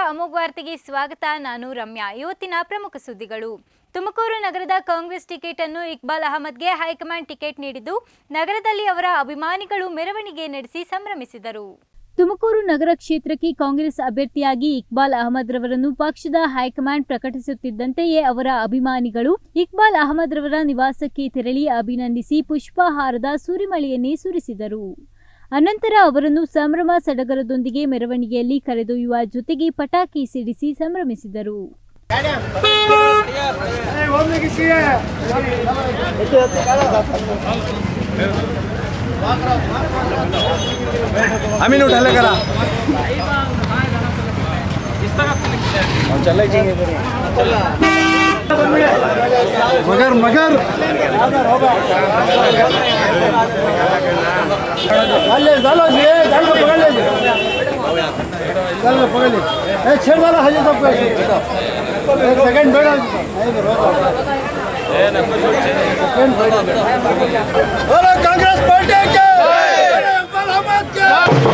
ಅಮೋಘ ವಾರ್ತೆಗೆ ಸ್ವಾಗತ. ನಾನು ರಮ್ಯಾ. ಇವತ್ತಿನ ಪ್ರಮುಖ ಸುದ್ದಿಗಳು. ತುಮಕೂರು ನಗರದ ಕಾಂಗ್ರೆಸ್ ಟಿಕೆಟ್ ಅನ್ನು ಇಕ್ಬಾಲ್ ಅಹಮದ್ಗೆ ಹೈಕಮಾಂಡ್ ಟಿಕೆಟ್ ನೀಡಿದ್ದು ನಗರದಲ್ಲಿ ಅವರ ಅಭಿಮಾನಿಗಳು ಮೆರವಣಿಗೆ ನಡೆಸಿ ಸಂಭ್ರಮಿಸಿದರು. ತುಮಕೂರು ನಗರ ಕ್ಷೇತ್ರಕ್ಕೆ ಕಾಂಗ್ರೆಸ್ ಅಭ್ಯರ್ಥಿಯಾಗಿ ಇಕ್ಬಾಲ್ ಅಹಮದ್ ರವರನ್ನು ಪಕ್ಷದ ಹೈಕಮಾಂಡ್ ಪ್ರಕಟಿಸುತ್ತಿದ್ದಂತೆಯೇ ಅವರ ಅಭಿಮಾನಿಗಳು ಇಕ್ಬಾಲ್ ಅಹಮದ್ ರವರ ನಿವಾಸಕ್ಕೆ ತೆರಳಿ ಅಭಿನಂದಿಸಿ ಪುಷ್ಪಹಾರದ ಸುರಿಮಳೆಯನ್ನೇ ಸುರಿಸಿದರು. ಅನಂತರ ಅವರನ್ನು ಸಂಭ್ರಮ ಸಡಗರದೊಂದಿಗೆ ಮೆರವಣಿಗೆಯಲ್ಲಿ ಕರೆದೊಯ್ಯುವ ಜೊತೆಗೆ ಪಟಾಕಿ ಸಿಡಿಸಿ ಸಂಭ್ರಮಿಸಿದರು. मगर मगर डालो जी डाल पकड़ ले चलो पकड़ ले छेड़ वाला है सबको एक सेकंड बैठो बोलो कांग्रेस पार्टी के इकबाल अहमद के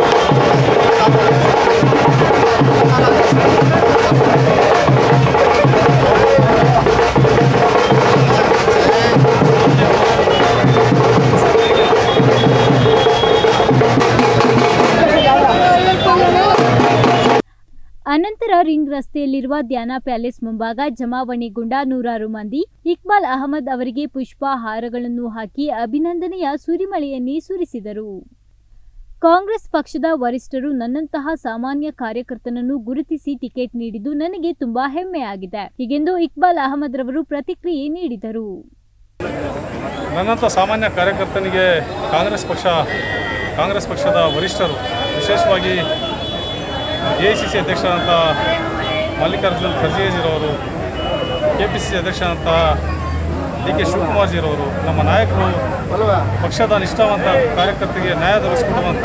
ಅನಂತರ ರಿಂಗ್ ರಸ್ತೆಯಲ್ಲಿರುವ ಧ್ಯಾನ ಪ್ಯಾಲೇಸ್ ಮುಂಭಾಗ ಜಮಾವಣೆಗೊಂಡ ನೂರಾರು ಮಂದಿ ಇಕ್ಬಾಲ್ ಅಹಮದ್ ಅವರಿಗೆ ಪುಷ್ಪ ಹಾರಗಳನ್ನು ಹಾಕಿ ಅಭಿನಂದನೆಯ ಸುರಿಮಳೆಯನ್ನೇ ಸುರಿಸಿದರು. ಕಾಂಗ್ರೆಸ್ ಪಕ್ಷದ ವರಿಷ್ಠರು ನನ್ನಂತಹ ಸಾಮಾನ್ಯ ಕಾರ್ಯಕರ್ತನನ್ನು ಗುರುತಿಸಿ ಟಿಕೆಟ್ ನೀಡಿದ್ದು ನನಗೆ ತುಂಬಾ ಹೆಮ್ಮೆಯಾಗಿದೆ ಹೀಗೆಂದು ಇಕ್ಬಾಲ್ ಅಹಮದ್ ರವರು ಪ್ರತಿಕ್ರಿಯೆ ನೀಡಿದರು. ನನ್ನಂಥ ಸಾಮಾನ್ಯ ಕಾರ್ಯಕರ್ತನಿಗೆ ಕಾಂಗ್ರೆಸ್ ಪಕ್ಷದ ವರಿಷ್ಠರು ವಿಶೇಷವಾಗಿ AICC ಅಧ್ಯಕ್ಷರಾದಂಥ ಮಲ್ಲಿಕಾರ್ಜುನ್ ಖರ್ಗೆಜಿರವರು, KPCC ಅಧ್ಯಕ್ಷರಾದಂಥ DK ಶಿವಕುಮಾರ್ಜಿರವರು, ನಮ್ಮ ನಾಯಕರು ಪಕ್ಷದ ನಿಷ್ಠಾವಂತ ಕಾರ್ಯಕರ್ತರಿಗೆ ನ್ಯಾಯ ದೊರಕಿಸಿಕೊಡುವಂಥ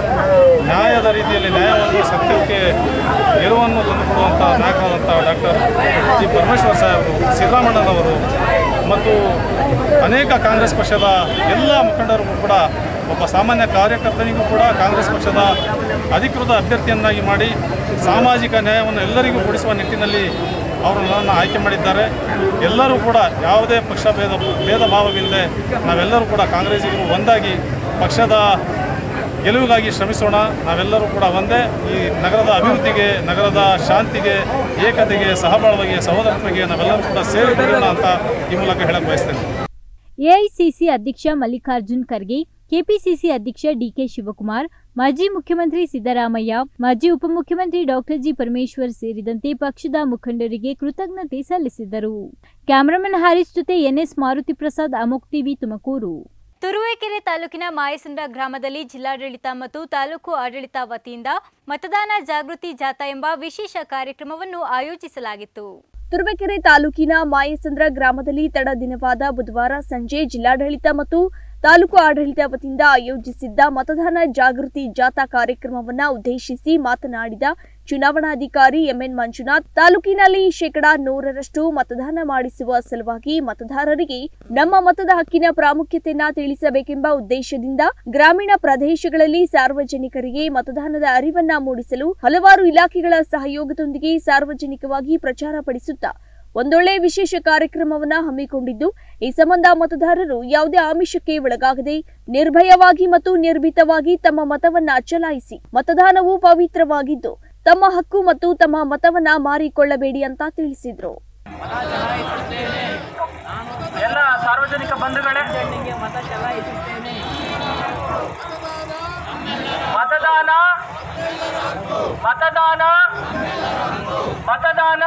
ನ್ಯಾಯದ ರೀತಿಯಲ್ಲಿ ನ್ಯಾಯವನ್ನು ಸತ್ಯಕ್ಕೆ ಗೆಲುವನ್ನು ತಂದುಕೊಡುವಂಥ ನಾಯಕರಾದಂಥ ಡಾಕ್ಟರ್ ಜಿ ಪರಮೇಶ್ವರ್ ಸಾಹೇಬರು, ಸಿದ್ದರಾಮಣ್ಣನವರು ಮತ್ತು ಅನೇಕ ಕಾಂಗ್ರೆಸ್ ಪಕ್ಷದ ಎಲ್ಲ ಮುಖಂಡರಿಗೂ ಕೂಡ ಒಬ್ಬ ಸಾಮಾನ್ಯ ಕಾರ್ಯಕರ್ತನಿಗೂ ಕೂಡ ಕಾಂಗ್ರೆಸ್ ಪಕ್ಷದ ಅಧಿಕೃತ ಅಭ್ಯರ್ಥಿಯನ್ನಾಗಿ ಮಾಡಿ ಸಾಮಾಜಿಕ ನ್ಯಾಯವನ್ನು ಎಲ್ಲರಿಗೂ ಕೊಡಿಸುವ ನಿಟ್ಟಿನಲ್ಲಿ ಅವರು ನನ್ನನ್ನು ಆಯ್ಕೆ ಮಾಡಿದ್ದಾರೆ. ಎಲ್ಲರೂ ಕೂಡ ಯಾವುದೇ ಪಕ್ಷ ಭೇದ ಭಾವವಿಲ್ಲದೆ ನಾವೆಲ್ಲರೂ ಕೂಡ ಕಾಂಗ್ರೆಸ್ಸಿಗರು ಒಂದಾಗಿ ಪಕ್ಷದ ಗೆಲುವಿಗಾಗಿ ಶ್ರಮಿಸೋಣ. ನಾವೆಲ್ಲರೂ ಕೂಡ ಒಂದೇ. ಈ ನಗರದ ಅಭಿವೃದ್ಧಿಗೆ, ನಗರದ ಶಾಂತಿಗೆ, ಏಕತೆಗೆ, ಸಹಬಾಳ್ವೆಗೆ, ಸಹೋದರತ್ವಕ್ಕೆ ನಾವೆಲ್ಲರೂ ಕೂಡ ಸೇರಿ ದುಡಿಯೋಣ ಅಂತ ಈ ಮೂಲಕ ಹೇಳಕ್ಕೆ ಬಯಸ್ತೇನೆ. AICC ಅಧ್ಯಕ್ಷ ಮಲ್ಲಿಕಾರ್ಜುನ್ ಖರ್ಗೆ, KPCC ಅಧ್ಯಕ್ಷ DK ಶಿವಕುಮಾರ್, ಮಾಜಿ ಮುಖ್ಯಮಂತ್ರಿ ಸಿದ್ದರಾಮಯ್ಯ, ಮಾಜಿ ಉಪಮುಖ್ಯಮಂತ್ರಿ ಡಾಕ್ಟರ್ ಜಿ ಪರಮೇಶ್ವರ್ ಸೇರಿದಂತೆ ಪಕ್ಷದ ಮುಖಂಡರಿಗೆ ಕೃತಜ್ಞತೆ ಸಲ್ಲಿಸಿದರು. ಕ್ಯಾಮರಾಮನ್ ಹರೀಶ್ ಜೊತೆ NS ಮಾರುತಿ ಪ್ರಸಾದ್, ಅಮೋಘ್ ಟಿವಿ, ತುಮಕೂರು. ತುರುವೇಕೆರೆ ತಾಲೂಕಿನ ಮಾಯಸಂದ್ರ ಗ್ರಾಮದಲ್ಲಿ ಜಿಲ್ಲಾಡಳಿತ ಮತ್ತು ತಾಲೂಕು ಆಡಳಿತ ವತಿಯಿಂದ ಮತದಾನ ಜಾಗೃತಿ ಜಾಥಾ ಎಂಬ ವಿಶೇಷ ಕಾರ್ಯಕ್ರಮವನ್ನು ಆಯೋಜಿಸಲಾಗಿತ್ತು. ತುರುವೇಕೆರೆ ತಾಲೂಕಿನ ಮಾಯಸಂದ್ರ ಗ್ರಾಮದಲ್ಲಿ ತಡ ದಿನವಾದ ಬುಧವಾರ ಸಂಜೆ ಜಿಲ್ಲಾಡಳಿತ ಮತ್ತು ತಾಲೂಕು ಆಡಳಿತ ವತಿಯಿಂದ ಆಯೋಜಿಸಿದ್ದ ಮತದಾನ ಜಾಗೃತಿ ಜಾಥಾ ಕಾರ್ಯಕ್ರಮವನ್ನು ಉದ್ದೇಶಿಸಿ ಮಾತನಾಡಿದ ಚುನಾವಣಾಧಿಕಾರಿ MN ಮಂಜುನಾಥ್, ತಾಲೂಕಿನಲ್ಲಿ 100% ಮತದಾನ ಮಾಡಿಸುವ ಸಲುವಾಗಿ ಮತದಾರರಿಗೆ ನಮ್ಮ ಮತದ ಹಕ್ಕಿನ ಪ್ರಾಮುಖ್ಯತೆಯನ್ನು ತಿಳಿಸಬೇಕೆಂಬ ಉದ್ದೇಶದಿಂದ ಗ್ರಾಮೀಣ ಪ್ರದೇಶಗಳಲ್ಲಿ ಸಾರ್ವಜನಿಕರಿಗೆ ಮತದಾನದ ಅರಿವನ್ನ ಮೂಡಿಸಲು ಹಲವಾರು ಇಲಾಖೆಗಳ ಸಹಯೋಗದೊಂದಿಗೆ ಸಾರ್ವಜನಿಕವಾಗಿ ಪ್ರಚಾರ ಪಡಿಸುತ್ತಾ ಒಂದೊಳ್ಳೆ ವಿಶೇಷ ಕಾರ್ಯಕ್ರಮವನ್ನು ಹಮ್ಮಿಕೊಂಡಿದ್ದು, ಈ ಸಂಬಂಧ ಮತದಾರರು ಯಾವುದೇ ಆಮಿಷಕ್ಕೆ ಒಳಗಾಗದೆ ನಿರ್ಭಯವಾಗಿ ಮತ್ತು ನಿರ್ಭೀತವಾಗಿ ತಮ್ಮ ಮತವನ್ನ ಚಲಾಯಿಸಿ ಮತದಾನವು ಪವಿತ್ರವಾಗಿದ್ದು ತಮ್ಮ ಹಕ್ಕು ಮತ್ತು ತಮ್ಮ ಮತವನ್ನ ಮಾರಿಕೊಳ್ಳಬೇಡಿ ಅಂತ ತಿಳಿಸಿದ್ರು. ಎಲ್ಲ ಸಾರ್ವಜನಿಕ ಬಂಧುಗಳೇ, ಮತದಾನ ಮತದಾನ ಮತದಾನ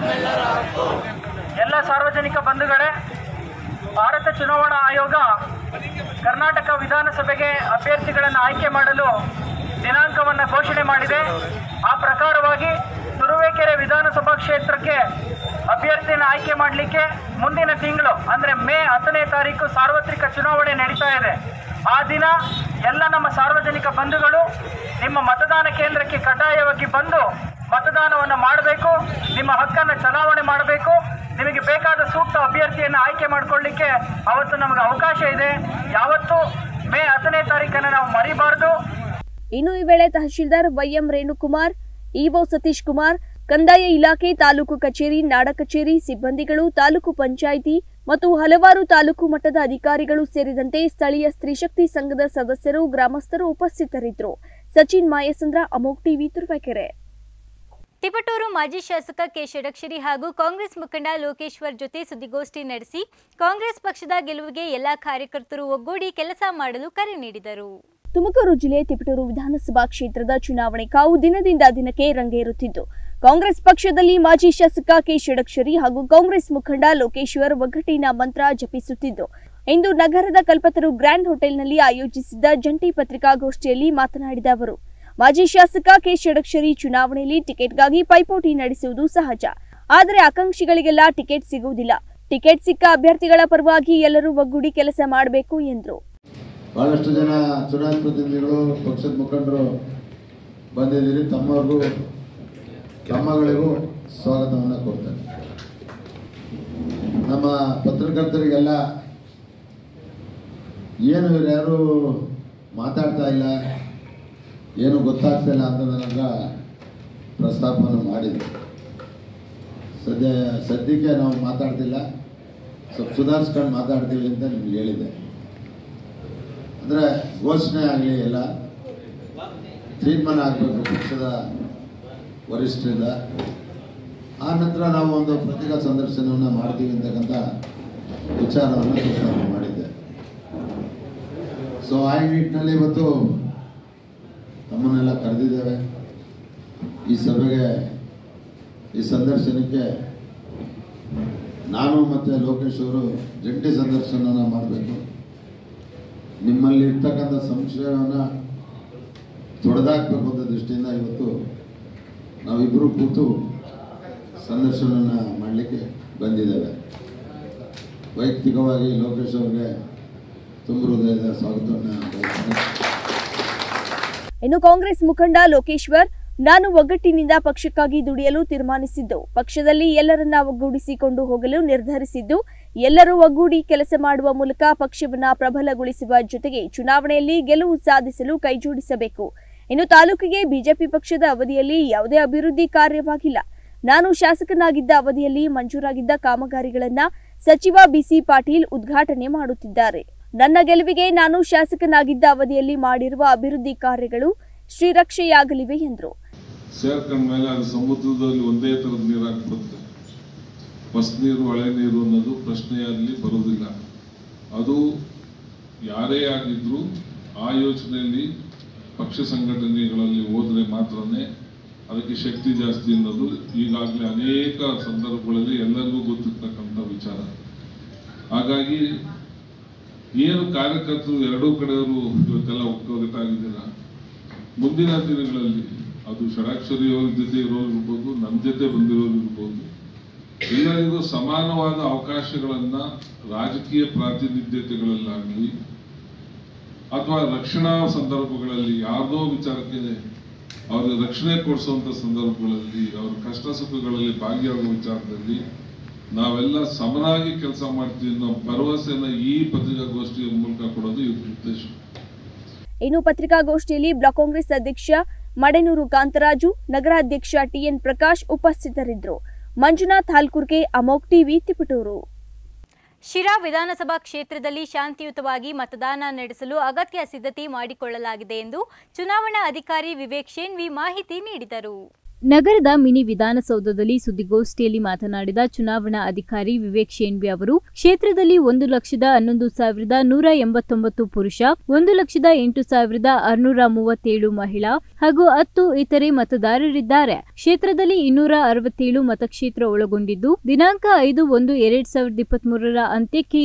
ಎಲ್ಲ ಸಾರ್ವಜನಿಕ ಬಂಧುಗಳೇ, ಭಾರತ ಚುನಾವಣಾ ಆಯೋಗ ಕರ್ನಾಟಕ ವಿಧಾನಸಭೆಗೆ ಅಭ್ಯರ್ಥಿಗಳನ್ನು ಆಯ್ಕೆ ಮಾಡಲು ದಿನಾಂಕವನ್ನು ಘೋಷಣೆ ಮಾಡಿದೆ. ಆ ಪ್ರಕಾರವಾಗಿ ತುರುವೇಕೆರೆ ವಿಧಾನಸಭಾ ಕ್ಷೇತ್ರಕ್ಕೆ ಅಭ್ಯರ್ಥಿಯನ್ನು ಆಯ್ಕೆ ಮಾಡಲಿಕ್ಕೆ ಮುಂದಿನ ತಿಂಗಳು ಅಂದರೆ ಮೇ 10ನೇ ತಾರೀಕು ಸಾರ್ವತ್ರಿಕ ಚುನಾವಣೆ ನಡೀತಾ ಇದೆ. ಆ ದಿನ ಎಲ್ಲ ನಮ್ಮ ಸಾರ್ವಜನಿಕ ಬಂಧುಗಳು ನಿಮ್ಮ ಮತದಾನ ಕೇಂದ್ರಕ್ಕೆ ಕಡ್ಡಾಯವಾಗಿ ಬಂದು ಮತದಾನವನ್ನು ಮಾಡಬೇಕು, ನಿಮ್ಮ ಹಕ್ಕನ್ನು ಚಲಾವಣೆ ಮಾಡಬೇಕು. ನಿಮಗೆ ಬೇಕಾದ ಸೂಕ್ತ ಅಭ್ಯರ್ಥಿಯನ್ನು ಆಯ್ಕೆ ಮಾಡಿಕೊಳ್ಳಿಕ್ಕೆ ಅವತ್ತು ನಮಗೆ ಅವಕಾಶ ಇದೆ. ಯಾವತ್ತು ಮೇ 10ನೇ ತಾರೀಕನ್ನು ನಾವು ಮರಿಬಾರದು. ಇನ್ನು ಈ ವೇಳೆ ತಹಶೀಲ್ದಾರ್ YM ರೇಣುಕುಮಾರ್, ಇಒ ಸತೀಶ್ ಕುಮಾರ್, ಕಂದಾಯ ಇಲಾಖೆ, ತಾಲೂಕು ಕಚೇರಿ, ನಾಡ ಕಚೇರಿ ಸಿಬ್ಬಂದಿಗಳು, ತಾಲೂಕು ಪಂಚಾಯಿತಿ ಮತ್ತು ಹಲವಾರು ತಾಲೂಕು ಮಟ್ಟದ ಅಧಿಕಾರಿಗಳು ಸೇರಿದಂತೆ ಸ್ಥಳೀಯ ಸ್ತ್ರೀಶಕ್ತಿ ಸಂಘದ ಸದಸ್ಯರು, ಗ್ರಾಮಸ್ಥರು ಉಪಸ್ಥಿತರಿದ್ದರು. ಸಚಿನ್ ಮಾಯಸಂದ್ರ, ಅಮೋಘ್ ಟಿವಿ, ತುರುವೇಕೆರೆ. ತಿಪಟೂರು ಮಾಜಿ ಶಾಸಕ ಕೆ ಷಡಕ್ಷರಿ ಹಾಗೂ ಕಾಂಗ್ರೆಸ್ ಮುಖಂಡ ಲೋಕೇಶ್ವರ್ ಜೊತೆ ಸುದ್ದಿಗೋಷ್ಠಿ ನಡೆಸಿ ಕಾಂಗ್ರೆಸ್ ಪಕ್ಷದ ಗೆಲುವಿಗೆ ಎಲ್ಲಾ ಕಾರ್ಯಕರ್ತರು ಒಗ್ಗೂಡಿ ಕೆಲಸ ಮಾಡಲು ಕರೆ ನೀಡಿದರು. ತುಮಕೂರು ಜಿಲ್ಲೆ ತಿಪಟೂರು ವಿಧಾನಸಭಾ ಕ್ಷೇತ್ರದ ಚುನಾವಣೆ ಕಾವು ದಿನದಿಂದ ದಿನಕ್ಕೆ ರಂಗೇರುತ್ತಿದ್ದು, ಕಾಂಗ್ರೆಸ್ ಪಕ್ಷದಲ್ಲಿ ಮಾಜಿ ಶಾಸಕ ಕೆ ಷಡಕ್ಷರಿ ಹಾಗೂ ಕಾಂಗ್ರೆಸ್ ಮುಖಂಡ ಲೋಕೇಶ್ವರ್ ಒಗ್ಗಟ್ಟಿನ ಮಂತ್ರ ಜಪಿಸುತ್ತಿದ್ದು, ಇಂದು ನಗರದ ಕಲ್ಪತರು ಗ್ರ್ಯಾಂಡ್ ಹೋಟೆಲ್ನಲ್ಲಿ ಆಯೋಜಿಸಿದ್ದ ಜಂಟಿ ಪತ್ರಿಕಾಗೋಷ್ಠಿಯಲ್ಲಿ ಮಾತನಾಡಿದ ಅವರು, ಮಾಜಿ ಶಾಸಕ ಕೆ ಷಡಕ್ಷರಿ ಚುನಾವಣೆಯಲ್ಲಿ ಟಿಕೆಟ್ಗಾಗಿ ಪೈಪೋಟಿ ನಡೆಸುವುದು ಸಹಜ. ಆದರೆ ಆಕಾಂಕ್ಷಿಗಳಿಗೆಲ್ಲ ಟಿಕೆಟ್ ಸಿಗುವುದಿಲ್ಲ. ಟಿಕೆಟ್ ಸಿಕ್ಕ ಅಭ್ಯರ್ಥಿಗಳ ಪರವಾಗಿ ಎಲ್ಲರೂ ಒಗ್ಗೂಡಿ ಕೆಲಸ ಮಾಡಬೇಕು ಎಂದರು. ಬಹಳಷ್ಟು ಜನ ಚುನಾಯಿತ ಪ್ರತಿನಿಧಿಗಳು, ಪಕ್ಷದ ಮುಖಂಡರು ಬಂದಿದ್ದೀರಿ. ತಮ್ಮಗಳಿಗೂ ಸ್ವಾಗತವನ್ನು ಕೊಡ್ತಾರೆ. ನಮ್ಮ ಪತ್ರಕರ್ತರಿಗೆಲ್ಲ ಏನು ಇವ್ರ್ಯಾರು ಮಾತಾಡ್ತಾ ಇಲ್ಲ, ಏನು ಗೊತ್ತಾಗ್ತಾ ಇಲ್ಲ ಅಂತ ನನಗೆ ಪ್ರಸ್ತಾಪವನ್ನು ಮಾಡಿದೆ. ಸದ್ಯಕ್ಕೆ ನಾವು ಮಾತಾಡ್ತಿಲ್ಲ, ಸ್ವಲ್ಪ ಸುಧಾರಿಸ್ಕೊಂಡು ಮಾತಾಡ್ತೀವಿ ಅಂತ ನಿಮ್ಗೆ ಹೇಳಿದೆ. ಅಂದರೆ ಘೋಷಣೆ ಆಗಲಿ, ಎಲ್ಲ ತೀರ್ಮಾನ ಆಗಬೇಕು ಪಕ್ಷದ ವರಿಷ್ಠರಿಂದ. ಆ ನಂತರ ನಾವು ಒಂದು ಪತ್ರಿಕಾ ಸಂದರ್ಶನವನ್ನು ಮಾಡ್ತೀವಿ ಅಂತಕ್ಕಂಥ ವಿಚಾರವನ್ನು ಪ್ರಸ್ತಾಪ ಮಾಡಿದ್ದೆ. ಸೊ ಆ ನಿಟ್ಟಿನಲ್ಲಿ ಇವತ್ತು ನಮ್ಮನ್ನೆಲ್ಲ ಕರೆದಿದ್ದೇವೆ. ಈ ಸಭೆಗೆ, ಈ ಸಂದರ್ಶನಕ್ಕೆ ನಾನು ಮತ್ತು ಲೋಕೇಶ್ ಅವರು ಜಂಟಿ ಸಂದರ್ಶನವನ್ನು ಮಾಡಬೇಕು. ನಿಮ್ಮಲ್ಲಿ ಇರ್ತಕ್ಕಂಥ ಸಂಶಯವನ್ನು ತೊಡೆದಾಕಬೇಕು ಅಂತ ದೃಷ್ಟಿಯಿಂದ ಇವತ್ತು ನಾವಿಬ್ಬರು ಕೂತು ಸಂದರ್ಶನವನ್ನು ಮಾಡಲಿಕ್ಕೆ ಬಂದಿದ್ದೇವೆ. ವೈಯಕ್ತಿಕವಾಗಿ ಲೋಕೇಶ್ ಅವರಿಗೆ ತುಂಬ ಹೃದಯದ ಸ್ವಾಗತವನ್ನು ಬಯಸ್ತೇನೆ. ಇನ್ನು ಕಾಂಗ್ರೆಸ್ ಮುಖಂಡ ಲೋಕೇಶ್ವರ್, ನಾನು ಒಗ್ಗಟ್ಟಿನಿಂದ ಪಕ್ಷಕ್ಕಾಗಿ ದುಡಿಯಲು ತೀರ್ಮಾನಿಸಿದ್ದು, ಪಕ್ಷದಲ್ಲಿ ಎಲ್ಲರನ್ನ ಒಗ್ಗೂಡಿಸಿಕೊಂಡು ಹೋಗಲು ನಿರ್ಧರಿಸಿದ್ದು, ಎಲ್ಲರೂ ಒಗ್ಗೂಡಿ ಕೆಲಸ ಮಾಡುವ ಮೂಲಕ ಪಕ್ಷವನ್ನ ಪ್ರಬಲಗೊಳಿಸುವ ಜೊತೆಗೆ ಚುನಾವಣೆಯಲ್ಲಿ ಗೆಲುವು ಸಾಧಿಸಲು ಕೈಜೋಡಿಸಬೇಕು. ಇನ್ನು ತಾಲೂಕಿಗೆ ಬಿಜೆಪಿ ಪಕ್ಷದ ಅವಧಿಯಲ್ಲಿ ಯಾವುದೇ ಅಭಿವೃದ್ಧಿ ಕಾರ್ಯವಾಗಿಲ್ಲ. ನಾನು ಶಾಸಕನಾಗಿದ್ದ ಅವಧಿಯಲ್ಲಿ ಮಂಜೂರಾಗಿದ್ದ ಕಾಮಗಾರಿಗಳನ್ನ ಸಚಿವ ಬಿಸಿ ಪಾಟೀಲ್ ಉದ್ಘಾಟನೆ ಮಾಡುತ್ತಿದ್ದಾರೆ. ನನ್ನ ಗೆಲುವಿಗೆ ನಾನು ಶಾಸಕನಾಗಿದ್ದ ಅವಧಿಯಲ್ಲಿ ಮಾಡಿರುವ ಅಭಿವೃದ್ಧಿ ಕಾರ್ಯಗಳು ಶ್ರೀರಕ್ಷೆಯಾಗಲಿವೆ ಎಂದರು. ಸೇರ್ಕೊಂಡ ಮೇಲೆ ಅದು ಸಮುದ್ರದಲ್ಲಿ ಒಂದೇ ಥರದ ನೀರಾಗಿ ಬರುತ್ತೆ. ಹೊಸ ನೀರು, ಹಳೆ ನೀರು ಅನ್ನೋದು ಪ್ರಶ್ನೆಯಲ್ಲಿ ಬರೋದಿಲ್ಲ. ಅದು ಯಾರೇ ಆಗಿದ್ರೂ ಆ ಯೋಚನೆಯಲ್ಲಿ ಪಕ್ಷ ಸಂಘಟನೆಗಳಲ್ಲಿ ಹೋದರೆ ಮಾತ್ರನೇ ಅದಕ್ಕೆ ಶಕ್ತಿ ಜಾಸ್ತಿ ಅನ್ನೋದು ಈಗಾಗಲೇ ಅನೇಕ ಸಂದರ್ಭಗಳಲ್ಲಿ ಎಲ್ಲರಿಗೂ ಗೊತ್ತಿರ್ತಕ್ಕಂಥ ವಿಚಾರ. ಹಾಗಾಗಿ ಏನು ಕಾರ್ಯಕರ್ತರು ಎರಡೂ ಕಡೆಯವರು ಇವತ್ತೆಲ್ಲ ಒಗ್ಗಟ್ಟಾಗಿದ್ದೀರ, ಮುಂದಿನ ದಿನಗಳಲ್ಲಿ ಅದು ಷಡಾಕ್ಷರಿಯವರ ಜೊತೆ ಇರೋರು ಇರ್ಬೋದು, ನಮ್ಮ ಜೊತೆ ಬಂದಿರೋರು ಇರ್ಬೋದು, ಎಲ್ಲರಿಗೂ ಸಮಾನವಾದ ಅವಕಾಶಗಳನ್ನು ರಾಜಕೀಯ ಪ್ರಾತಿನಿಧ್ಯತೆಗಳಲ್ಲಾಗಲಿ ಅಥವಾ ರಕ್ಷಣಾ ಸಂದರ್ಭಗಳಲ್ಲಿ ಯಾವುದೋ ವಿಚಾರಕ್ಕೆ ಅವ್ರಿಗೆ ರಕ್ಷಣೆ ಕೊಡಿಸುವಂಥ ಸಂದರ್ಭಗಳಲ್ಲಿ, ಅವ್ರ ಕಷ್ಟ ಸುಖಗಳಲ್ಲಿ ಭಾಗಿಯಾಗುವ ವಿಚಾರದಲ್ಲಿ ನಾವೆಲ್ಲ ಸಮನಾಗಿ ಕೆಲಸ ಮಾಡ್ತೀವಿ ಅನ್ನೋ ಭರವಸೆಯನ್ನು ಈ ಪತ್ರಿಕಾಗೋಷ್ಠಿಯ ಮೂಲಕ ಕೊಡೋದು ಇವ್ರ ಉದ್ದೇಶ. ಇನ್ನು ಪತ್ರಿಕಾಗೋಷ್ಠಿಯಲ್ಲಿ ಬ್ಲಾಕ್ ಕಾಂಗ್ರೆಸ್ ಅಧ್ಯಕ್ಷ ಮಡೆನೂರು ಕಾಂತರಾಜು, ನಗರಾಧ್ಯಕ್ಷ ಟಿಎನ್ ಪ್ರಕಾಶ್ ಉಪಸ್ಥಿತರಿದ್ದರು. ಮಂಜುನಾಥ್ ಹಾಲ್ಕುರ್ಗೆ, ಅಮೋಘ್ ಟಿವಿ, ತಿಪಟೂರು. ಶಿರಾ ವಿಧಾನಸಭಾ ಕ್ಷೇತ್ರದಲ್ಲಿ ಶಾಂತಿಯುತವಾಗಿ ಮತದಾನ ನಡೆಸಲು ಅಗತ್ಯ ಸಿದ್ಧತೆ ಮಾಡಿಕೊಳ್ಳಲಾಗಿದೆ ಎಂದು ಚುನಾವಣಾ ಅಧಿಕಾರಿ ವಿವೇಕ್ ಶೇಣ್ವಿ ಮಾಹಿತಿ ನೀಡಿದರು. ನಗರದ ಮಿನಿ ವಿಧಾನಸೌಧದಲ್ಲಿ ಸುದ್ದಿಗೋಷ್ಠಿಯಲ್ಲಿ ಮಾತನಾಡಿದ ಚುನಾವಣಾ ಅಧಿಕಾರಿ ವಿವೇಕ್ ಶೇಣ್ವಿ ಅವರು, ಕ್ಷೇತ್ರದಲ್ಲಿ 1,11,189 ಪುರುಷ, 1,08,637 ಮಹಿಳಾ ಹಾಗೂ 10 ಇತರೆ ಮತದಾರರಿದ್ದಾರೆ. ಕ್ಷೇತ್ರದಲ್ಲಿ 267 ಮತಕ್ಷೇತ್ರ ಒಳಗೊಂಡಿದ್ದು, ದಿನಾಂಕ 5/1/2023 ಅಂತ್ಯಕ್ಕೆ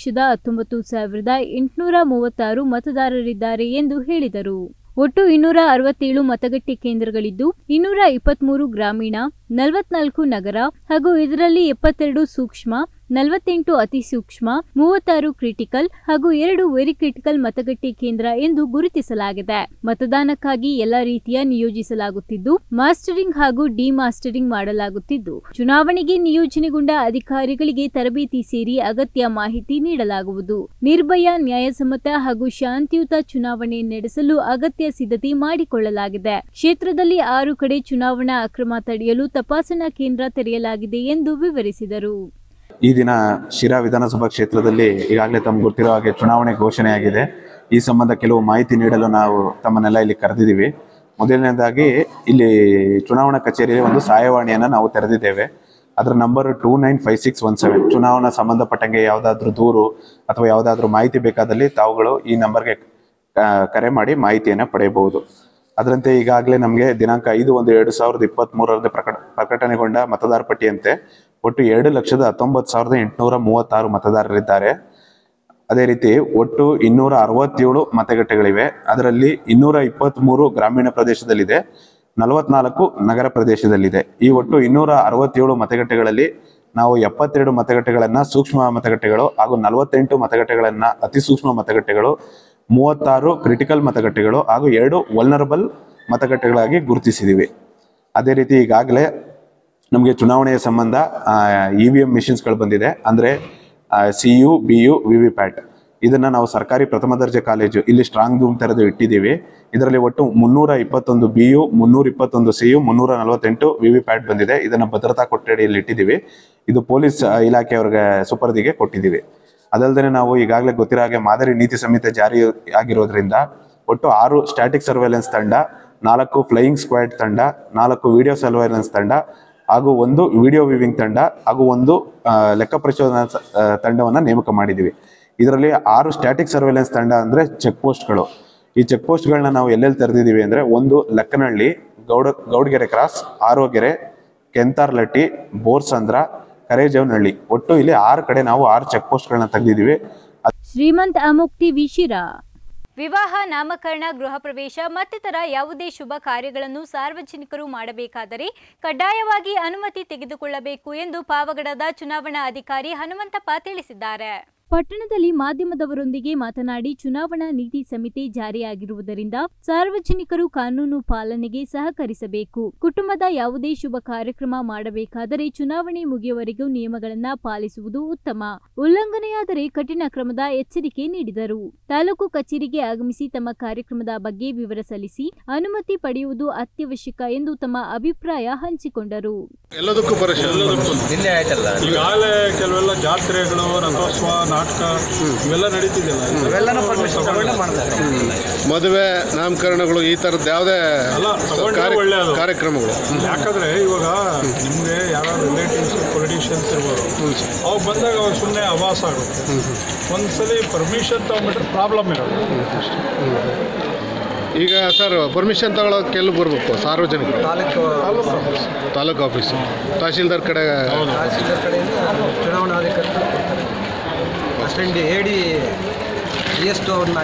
2,19,836 ಮತದಾರರಿದ್ದಾರೆ ಎಂದು ಹೇಳಿದರು. ಒಟ್ಟು 267 ಮತಗಟ್ಟೆ ಕೇಂದ್ರಗಳಿದ್ದು, 223 ಗ್ರಾಮೀಣ, 44 ನಗರ ಹಾಗೂ ಇದರಲ್ಲಿ 72 ಸೂಕ್ಷ್ಮ, 48 ಅತಿ ಸೂಕ್ಷ್ಮ, 36 ಕ್ರಿಟಿಕಲ್ ಹಾಗೂ 2 ವೆರಿ ಕ್ರಿಟಿಕಲ್ ಮತಗಟ್ಟೆ ಕೇಂದ್ರ ಎಂದು ಗುರುತಿಸಲಾಗಿದೆ. ಮತದಾನಕ್ಕಾಗಿ ಎಲ್ಲ ರೀತಿಯ ನಿಯೋಜಿಸಲಾಗುತ್ತಿದ್ದು, ಮಾಸ್ಟರಿಂಗ್ ಹಾಗೂ ಡಿಮಾಸ್ಟರಿಂಗ್ ಮಾಡಲಾಗುತ್ತಿದ್ದು, ಚುನಾವಣೆಗೆ ನಿಯೋಜನೆಗೊಂಡ ಅಧಿಕಾರಿಗಳಿಗೆ ತರಬೇತಿ ಸೇರಿ ಅಗತ್ಯ ಮಾಹಿತಿ ನೀಡಲಾಗುವುದು. ನಿರ್ಭಯ, ನ್ಯಾಯಸಮ್ಮತ ಹಾಗೂ ಶಾಂತಿಯುತ ಚುನಾವಣೆ ನಡೆಸಲು ಅಗತ್ಯ ಸಿದ್ಧತೆ ಮಾಡಿಕೊಳ್ಳಲಾಗಿದೆ. ಕ್ಷೇತ್ರದಲ್ಲಿ 6 ಕಡೆ ಚುನಾವಣಾ ಅಕ್ರಮ ತಡೆಯಲು ತಪಾಸಣಾ ಕೇಂದ್ರ ತೆರೆಯಲಾಗಿದೆ ಎಂದು ವಿವರಿಸಿದರು. ಈ ದಿನ ಶಿರಾ ವಿಧಾನಸಭಾ ಕ್ಷೇತ್ರದಲ್ಲಿ ಈಗಾಗಲೇ ತಮ್ಗೆ ಗೊತ್ತಿರೋ ಹಾಗೆ ಚುನಾವಣೆ ಘೋಷಣೆಯಾಗಿದೆ. ಈ ಸಂಬಂಧ ಕೆಲವು ಮಾಹಿತಿ ನೀಡಲು ನಾವು ತಮ್ಮನ್ನೆಲ್ಲ ಇಲ್ಲಿ ಕರೆದಿದ್ದೀವಿ. ಮೊದಲನೇದಾಗಿ ಇಲ್ಲಿ ಚುನಾವಣಾ ಕಚೇರಿಯಲ್ಲಿ ಒಂದು ಸಹಾಯವಾಣಿಯನ್ನು ನಾವು ತೆರೆದಿದ್ದೇವೆ. ಅದರ ನಂಬರ್ 295617. ಚುನಾವಣಾ ಸಂಬಂಧಪಟ್ಟಂಗೆ ಯಾವುದಾದ್ರೂ ದೂರು ಅಥವಾ ಯಾವುದಾದ್ರೂ ಮಾಹಿತಿ ಬೇಕಾದಲ್ಲಿ ತಾವುಗಳು ಈ ನಂಬರ್ಗೆ ಕರೆ ಮಾಡಿ ಮಾಹಿತಿಯನ್ನು ಪಡೆಯಬಹುದು. ಅದರಂತೆ ಈಗಾಗಲೇ ನಮಗೆ ದಿನಾಂಕ 5/1/2023 ಪ್ರಕಟಣೆಗೊಂಡ ಮತದಾರ ಪಟ್ಟಿಯಂತೆ ಒಟ್ಟು 2,19,836 ಮತದಾರರಿದ್ದಾರೆ. ಅದೇ ರೀತಿ ಒಟ್ಟು 267 ಮತಗಟ್ಟೆಗಳಿವೆ. ಅದರಲ್ಲಿ 223 ಗ್ರಾಮೀಣ ಪ್ರದೇಶದಲ್ಲಿದೆ, 44 ನಗರ ಪ್ರದೇಶದಲ್ಲಿದೆ. ಈ ಒಟ್ಟು 267 ಮತಗಟ್ಟೆಗಳಲ್ಲಿ ನಾವು 72 ಮತಗಟ್ಟೆಗಳನ್ನು ಸೂಕ್ಷ್ಮ ಮತಗಟ್ಟೆಗಳು ಹಾಗೂ 48 ಮತಗಟ್ಟೆಗಳನ್ನು ಅತಿ ಸೂಕ್ಷ್ಮ ಮತಗಟ್ಟೆಗಳು, 36 ಕ್ರಿಟಿಕಲ್ ಮತಗಟ್ಟೆಗಳು ಹಾಗೂ 2 ವಲ್ನರಬಲ್ ಮತಗಟ್ಟೆಗಳಾಗಿ ಗುರುತಿಸಿದ್ದೀವಿ. ಅದೇ ರೀತಿ ಈಗಾಗಲೇ ನಮಗೆ ಚುನಾವಣೆಯ ಸಂಬಂಧ EVM ಮಿಷಿನ್ಸ್ಗಳು ಬಂದಿದೆ. ಅಂದರೆ CU, BU, VVPAT. ಇದನ್ನು ನಾವು ಸರ್ಕಾರಿ ಪ್ರಥಮ ದರ್ಜೆ ಕಾಲೇಜು ಇಲ್ಲಿ ಸ್ಟ್ರಾಂಗ್ ರೂಮ್ ತೆರೆದು ಇಟ್ಟಿದ್ದೀವಿ. ಇದರಲ್ಲಿ ಒಟ್ಟು 321 BU, 321 CU, 348 VVPAT ಬಂದಿದೆ. ಇದನ್ನು ಭದ್ರತಾ ಕೊಠಡಿಯಲ್ಲಿ ಇಟ್ಟಿದ್ದೀವಿ. ಇದು ಪೊಲೀಸ್ ಇಲಾಖೆಯವರಿಗೆ ಸುಪರ್ದಿಗೆ ಕೊಟ್ಟಿದ್ದೀವಿ. ಅದಲ್ಲದೆ ನಾವು ಈಗಾಗಲೇ ಗೊತ್ತಿರೋ ಹಾಗೆ ಮಾದರಿ ನೀತಿ ಸಂಹಿತೆ ಜಾರಿ ಆಗಿರೋದ್ರಿಂದ ಒಟ್ಟು 6 ಸ್ಟ್ಯಾಟಿಕ್ ಸರ್ವೇಲೆನ್ಸ್ ತಂಡ, 4 ಫ್ಲೈಯಿಂಗ್ ಸ್ಕ್ವಾಡ್ ತಂಡ, 4 ವಿಡಿಯೋ ಸರ್ವೇಲೆನ್ಸ್ ತಂಡ ಹಾಗೂ 1 ವಿಡಿಯೋ ವಿವಿಂಗ್ ತಂಡ ಹಾಗೂ 1 ಲೆಕ್ಕ ಪರಿಶೋಧನಾ ತಂಡವನ್ನು ನೇಮಕ ಮಾಡಿದ್ದೀವಿ. ಇದರಲ್ಲಿ 6 ಸ್ಟ್ಯಾಟಿಕ್ ಸರ್ವೇಲೆನ್ಸ್ ತಂಡ ಅಂದರೆ ಚೆಕ್ ಪೋಸ್ಟ್ಗಳು. ಈ ಚೆಕ್ ಪೋಸ್ಟ್ಗಳನ್ನ ನಾವು ಎಲ್ಲೆಲ್ಲಿ ತೆರೆದಿದ್ದೀವಿ ಅಂದರೆ 1 ಲೆಕ್ಕನಹಳ್ಳಿ, ಗೌಡ್ಗೆರೆ ಕ್ರಾಸ್, ಆರೋಗೆರೆ, ಕೆಂತಾರ್ಲಟ್ಟಿ, ಬೋರ್ಸಂದ್ರ, ಕರೇಜವನಹಳ್ಳಿ. ಒಟ್ಟು ಇಲ್ಲಿ 6 ಕಡೆ ನಾವು 6 ಚೆಕ್ ಪೋಸ್ಟ್ಗಳನ್ನ ತೆಗೆದಿದ್ದೀವಿ. ಶ್ರೀಮಂತ್ ಅಮೋಕ್ ಟಿವಿ ಶಿರಾ. ವಿವಾಹ, ನಾಮಕರಣ, ಗೃಹ ಪ್ರವೇಶ ಮತ್ತಿತರ ಯಾವುದೇ ಶುಭ ಕಾರ್ಯಗಳನ್ನು ಸಾರ್ವಜನಿಕರು ಮಾಡಬೇಕಾದರೆ ಕಡ್ಡಾಯವಾಗಿ ಅನುಮತಿ ತೆಗೆದುಕೊಳ್ಳಬೇಕು ಎಂದು ಪಾವಗಡದ ಚುನಾವಣಾ ಅಧಿಕಾರಿ ಹನುಮಂತಪ್ಪ ತಿಳಿಸಿದ್ದಾರೆ. ಪಟ್ಟಣದಲ್ಲಿ ಮಾಧ್ಯಮದವರೊಂದಿಗೆ ಮಾತನಾಡಿ, ಚುನಾವಣಾ ನೀತಿ ಸಂಹಿತೆ ಜಾರಿಯಾಗಿರುವುದರಿಂದ ಸಾರ್ವಜನಿಕರು ಕಾನೂನು ಪಾಲನೆಗೆ ಸಹಕರಿಸಬೇಕು. ಕುಟುಂಬದ ಯಾವುದೇ ಶುಭ ಕಾರ್ಯಕ್ರಮ ಮಾಡಬೇಕಾದರೆ ಚುನಾವಣೆ ಮುಗಿಯುವವರೆಗೂ ನಿಯಮಗಳನ್ನು ಪಾಲಿಸುವುದು ಉತ್ತಮ. ಉಲ್ಲಂಘನೆಯಾದರೆ ಕಠಿಣ ಕ್ರಮದ ಎಚ್ಚರಿಕೆ ನೀಡಿದರು. ತಾಲೂಕು ಕಚೇರಿಗೆ ಆಗಮಿಸಿ ತಮ್ಮ ಕಾರ್ಯಕ್ರಮದ ಬಗ್ಗೆ ವಿವರ ಸಲ್ಲಿಸಿ ಅನುಮತಿ ಪಡೆಯುವುದು ಅತ್ಯವಶ್ಯಕ ಎಂದು ತಮ್ಮ ಅಭಿಪ್ರಾಯ ಹಂಚಿಕೊಂಡರು. ಈಗಾಗಲೇ ಕೆಲವೆಲ್ಲ ಜಾತ್ರೆಗಳು, ರಥೋತ್ಸವ, ನಾಟಕ ಇವೆಲ್ಲ ನಡೀತಿದೆಯಲ್ಲ, ಮದುವೆ, ನಾಮಕರಣಗಳು, ಈ ತರದ್ದು ಯಾವುದೇ ಕಾರ್ಯಕ್ರಮಗಳು. ಯಾಕಂದ್ರೆ ಇವಾಗ ನಿಮ್ಗೆ ಯಾರು ರಿಲೇಟಿವ್ಸ್, ಪೊಲಿಟಿಷಿಯನ್ಸ್ ಇರ್ಬೋದು, ಅವಾಗ ಬಂದಾಗ ಅವಾಗ ಸುಮ್ಮನೆ ಆವಾಸ ಆಗುತ್ತೆ. ಒಂದ್ಸಲಿ ಪರ್ಮಿಷನ್ ತಗೊಂಡ್ಬಿಟ್ರೆ ಪ್ರಾಬ್ಲಮ್ ಇರೋದು. ಈಗ ಸರ್ ಪರ್ಮಿಷನ್ ತಗೊಳ್ಳೋಕೆ ಎಲ್ಲಿ ಬರಬೇಕು? ಸಾರ್ವಜನಿಕರು ತಾಲೂಕು ಆಫೀಸು, ತಹಶೀಲ್ದಾರ್ ಕಡೆಯಿಂದ ಚುನಾವಣಾಧಿಕಾರಿ ಅಷ್ಟೇ ಹೇಳಿ ಎಷ್ಟು ಅವ್ರನ್ನ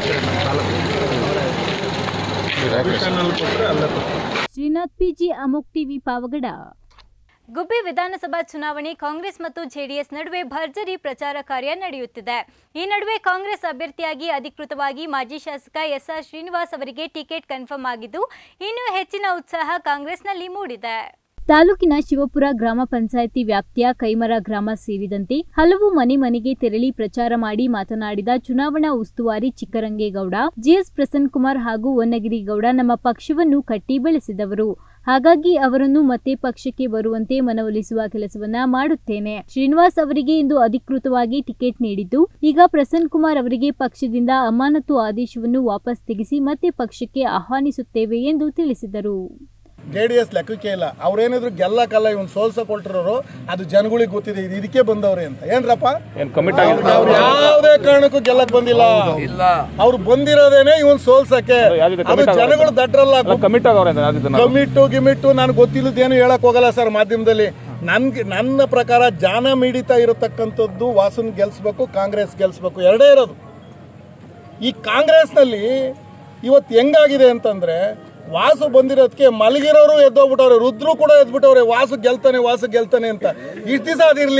ಶ್ರೀನಾಥ್ PG, ಅಮೋಕ್ ಟಿವಿ, ಪಾವಗಡ. ಗುಬ್ಬಿ ವಿಧಾನಸಭಾ ಚುನಾವಣೆ ಕಾಂಗ್ರೆಸ್ ಮತ್ತು ಜೆಡಿಎಸ್ ನಡುವೆ ಭರ್ಜರಿ ಪ್ರಚಾರ ಕಾರ್ಯ ನಡೆಯುತ್ತಿದೆ. ಈ ನಡುವೆ ಕಾಂಗ್ರೆಸ್ ಅಭ್ಯರ್ಥಿಯಾಗಿ ಅಧಿಕೃತವಾಗಿ ಮಾಜಿ ಶಾಸಕ SR ಶ್ರೀನಿವಾಸ್ ಅವರಿಗೆ ಟಿಕೆಟ್ ಕನ್ಫರ್ಮ್ ಆಗಿದ್ದು, ಇನ್ನೂ ಹೆಚ್ಚಿನ ಉತ್ಸಾಹ ಕಾಂಗ್ರೆಸ್ನಲ್ಲಿ ಮೂಡಿದೆ. ತಾಲೂಕಿನ ಶಿವಪುರ ಗ್ರಾಮ ಪಂಚಾಯಿತಿ ವ್ಯಾಪ್ತಿಯ ಕೈಮರ ಗ್ರಾಮ ಸೇರಿದಂತೆ ಹಲವು ಮನೆಗೆ ತೆರಳಿ ಪ್ರಚಾರ ಮಾಡಿ ಮಾತನಾಡಿದ ಚುನಾವಣಾ ಉಸ್ತುವಾರಿ ಚಿಕ್ಕರಂಗೇಗೌಡ, GS ಪ್ರಸನ್ನಕುಮಾರ್ ಹಾಗೂ ವನ್ನಗಿರಿ ಗೌಡ ನಮ್ಮ ಪಕ್ಷವನ್ನು ಕಟ್ಟಿ ಬೆಳೆಸಿದವರು. ಹಾಗಾಗಿ ಅವರನ್ನು ಮತ್ತೆ ಪಕ್ಷಕ್ಕೆ ಬರುವಂತೆ ಮನವೊಲಿಸುವ ಕೆಲಸವನ್ನ ಮಾಡುತ್ತೇನೆ. ಶ್ರೀನಿವಾಸ್ ಅವರಿಗೆ ಇಂದು ಅಧಿಕೃತವಾಗಿ ಟಿಕೆಟ್ ನೀಡಿದ್ದು, ಈಗ ಪ್ರಸನ್ನಕುಮಾರ್ ಅವರಿಗೆ ಪಕ್ಷದಿಂದ ಅಮಾನತು ಆದೇಶವನ್ನು ವಾಪಸ್ ತೆಗೆಸಿ ಮತ್ತೆ ಪಕ್ಷಕ್ಕೆ ಆಹ್ವಾನಿಸುತ್ತೇವೆ ಎಂದು ತಿಳಿಸಿದರು. JDS ಲೆಕ್ಕಕ್ಕೆ ಇಲ್ಲ. ಅವ್ರೇನಿದ್ರು ಗೆಲ್ಲಕ್ಕಲ್ಲ, ಇವನ್ ಸೋಲ್ಸಕೊಟ್ಟಿರೋರು, ಅದು ಜನಗಳಿಗೆ ಗೊತ್ತಿದೆ, ಇದಕ್ಕೆ ಬಂದವ್ರೆ ಅಂತ. ಏನ್ರಪ್ಪ, ಅವ್ರು ಯಾವುದೇ ಕಾರಣಕ್ಕೂ ಗೆಲ್ಲಕ್ ಬಂದಿಲ್ಲ. ಅವ್ರು ಬಂದಿರೋದೇನೆ ಇವನ್ ಸೋಲ್ಸಕ್ಕೆ. ಅದು ಜನಗಳು ದಡ್ರಲ್ಲ, ಗಿಮಿಟ್ಟು ನನಗೆ ಗೊತ್ತಿಲ್ಲದೇನು ಹೇಳಕ್ ಹೋಗಲ್ಲ ಸರ್ ಮಾಧ್ಯಮದಲ್ಲಿ. ನನ್ನ ಪ್ರಕಾರ ಜಾನ ಮಿಡಿತಾ ಇರತಕ್ಕಂಥದ್ದು ವಾಸನ್ ಗೆಲ್ಸ್ಬೇಕು, ಕಾಂಗ್ರೆಸ್ ಗೆಲ್ಸ್ಬೇಕು, ಎರಡೇ ಇರೋದು. ಈ ಕಾಂಗ್ರೆಸ್ನಲ್ಲಿ ಇವತ್ತು ಹೆಂಗಾಗಿದೆ ಅಂತಂದ್ರೆ, ವಾಸು ಬಂದಿರೋದಕ್ಕೆ ಮಲಗಿರೋರು ಎದ್ದೋಗ್ಬಿಟ್ಟವ್ರೆ, ರುದ್ರು ಕೂಡ ಎದ್ಬಿಟ್ಟವ್ರೆ, ವಾಸು ಗೆಲ್ತಾನೆ ಅಂತ. ಇಷ್ಟು ದಿವಸ ಅದಿರ್ಲಿಲ್ಲ.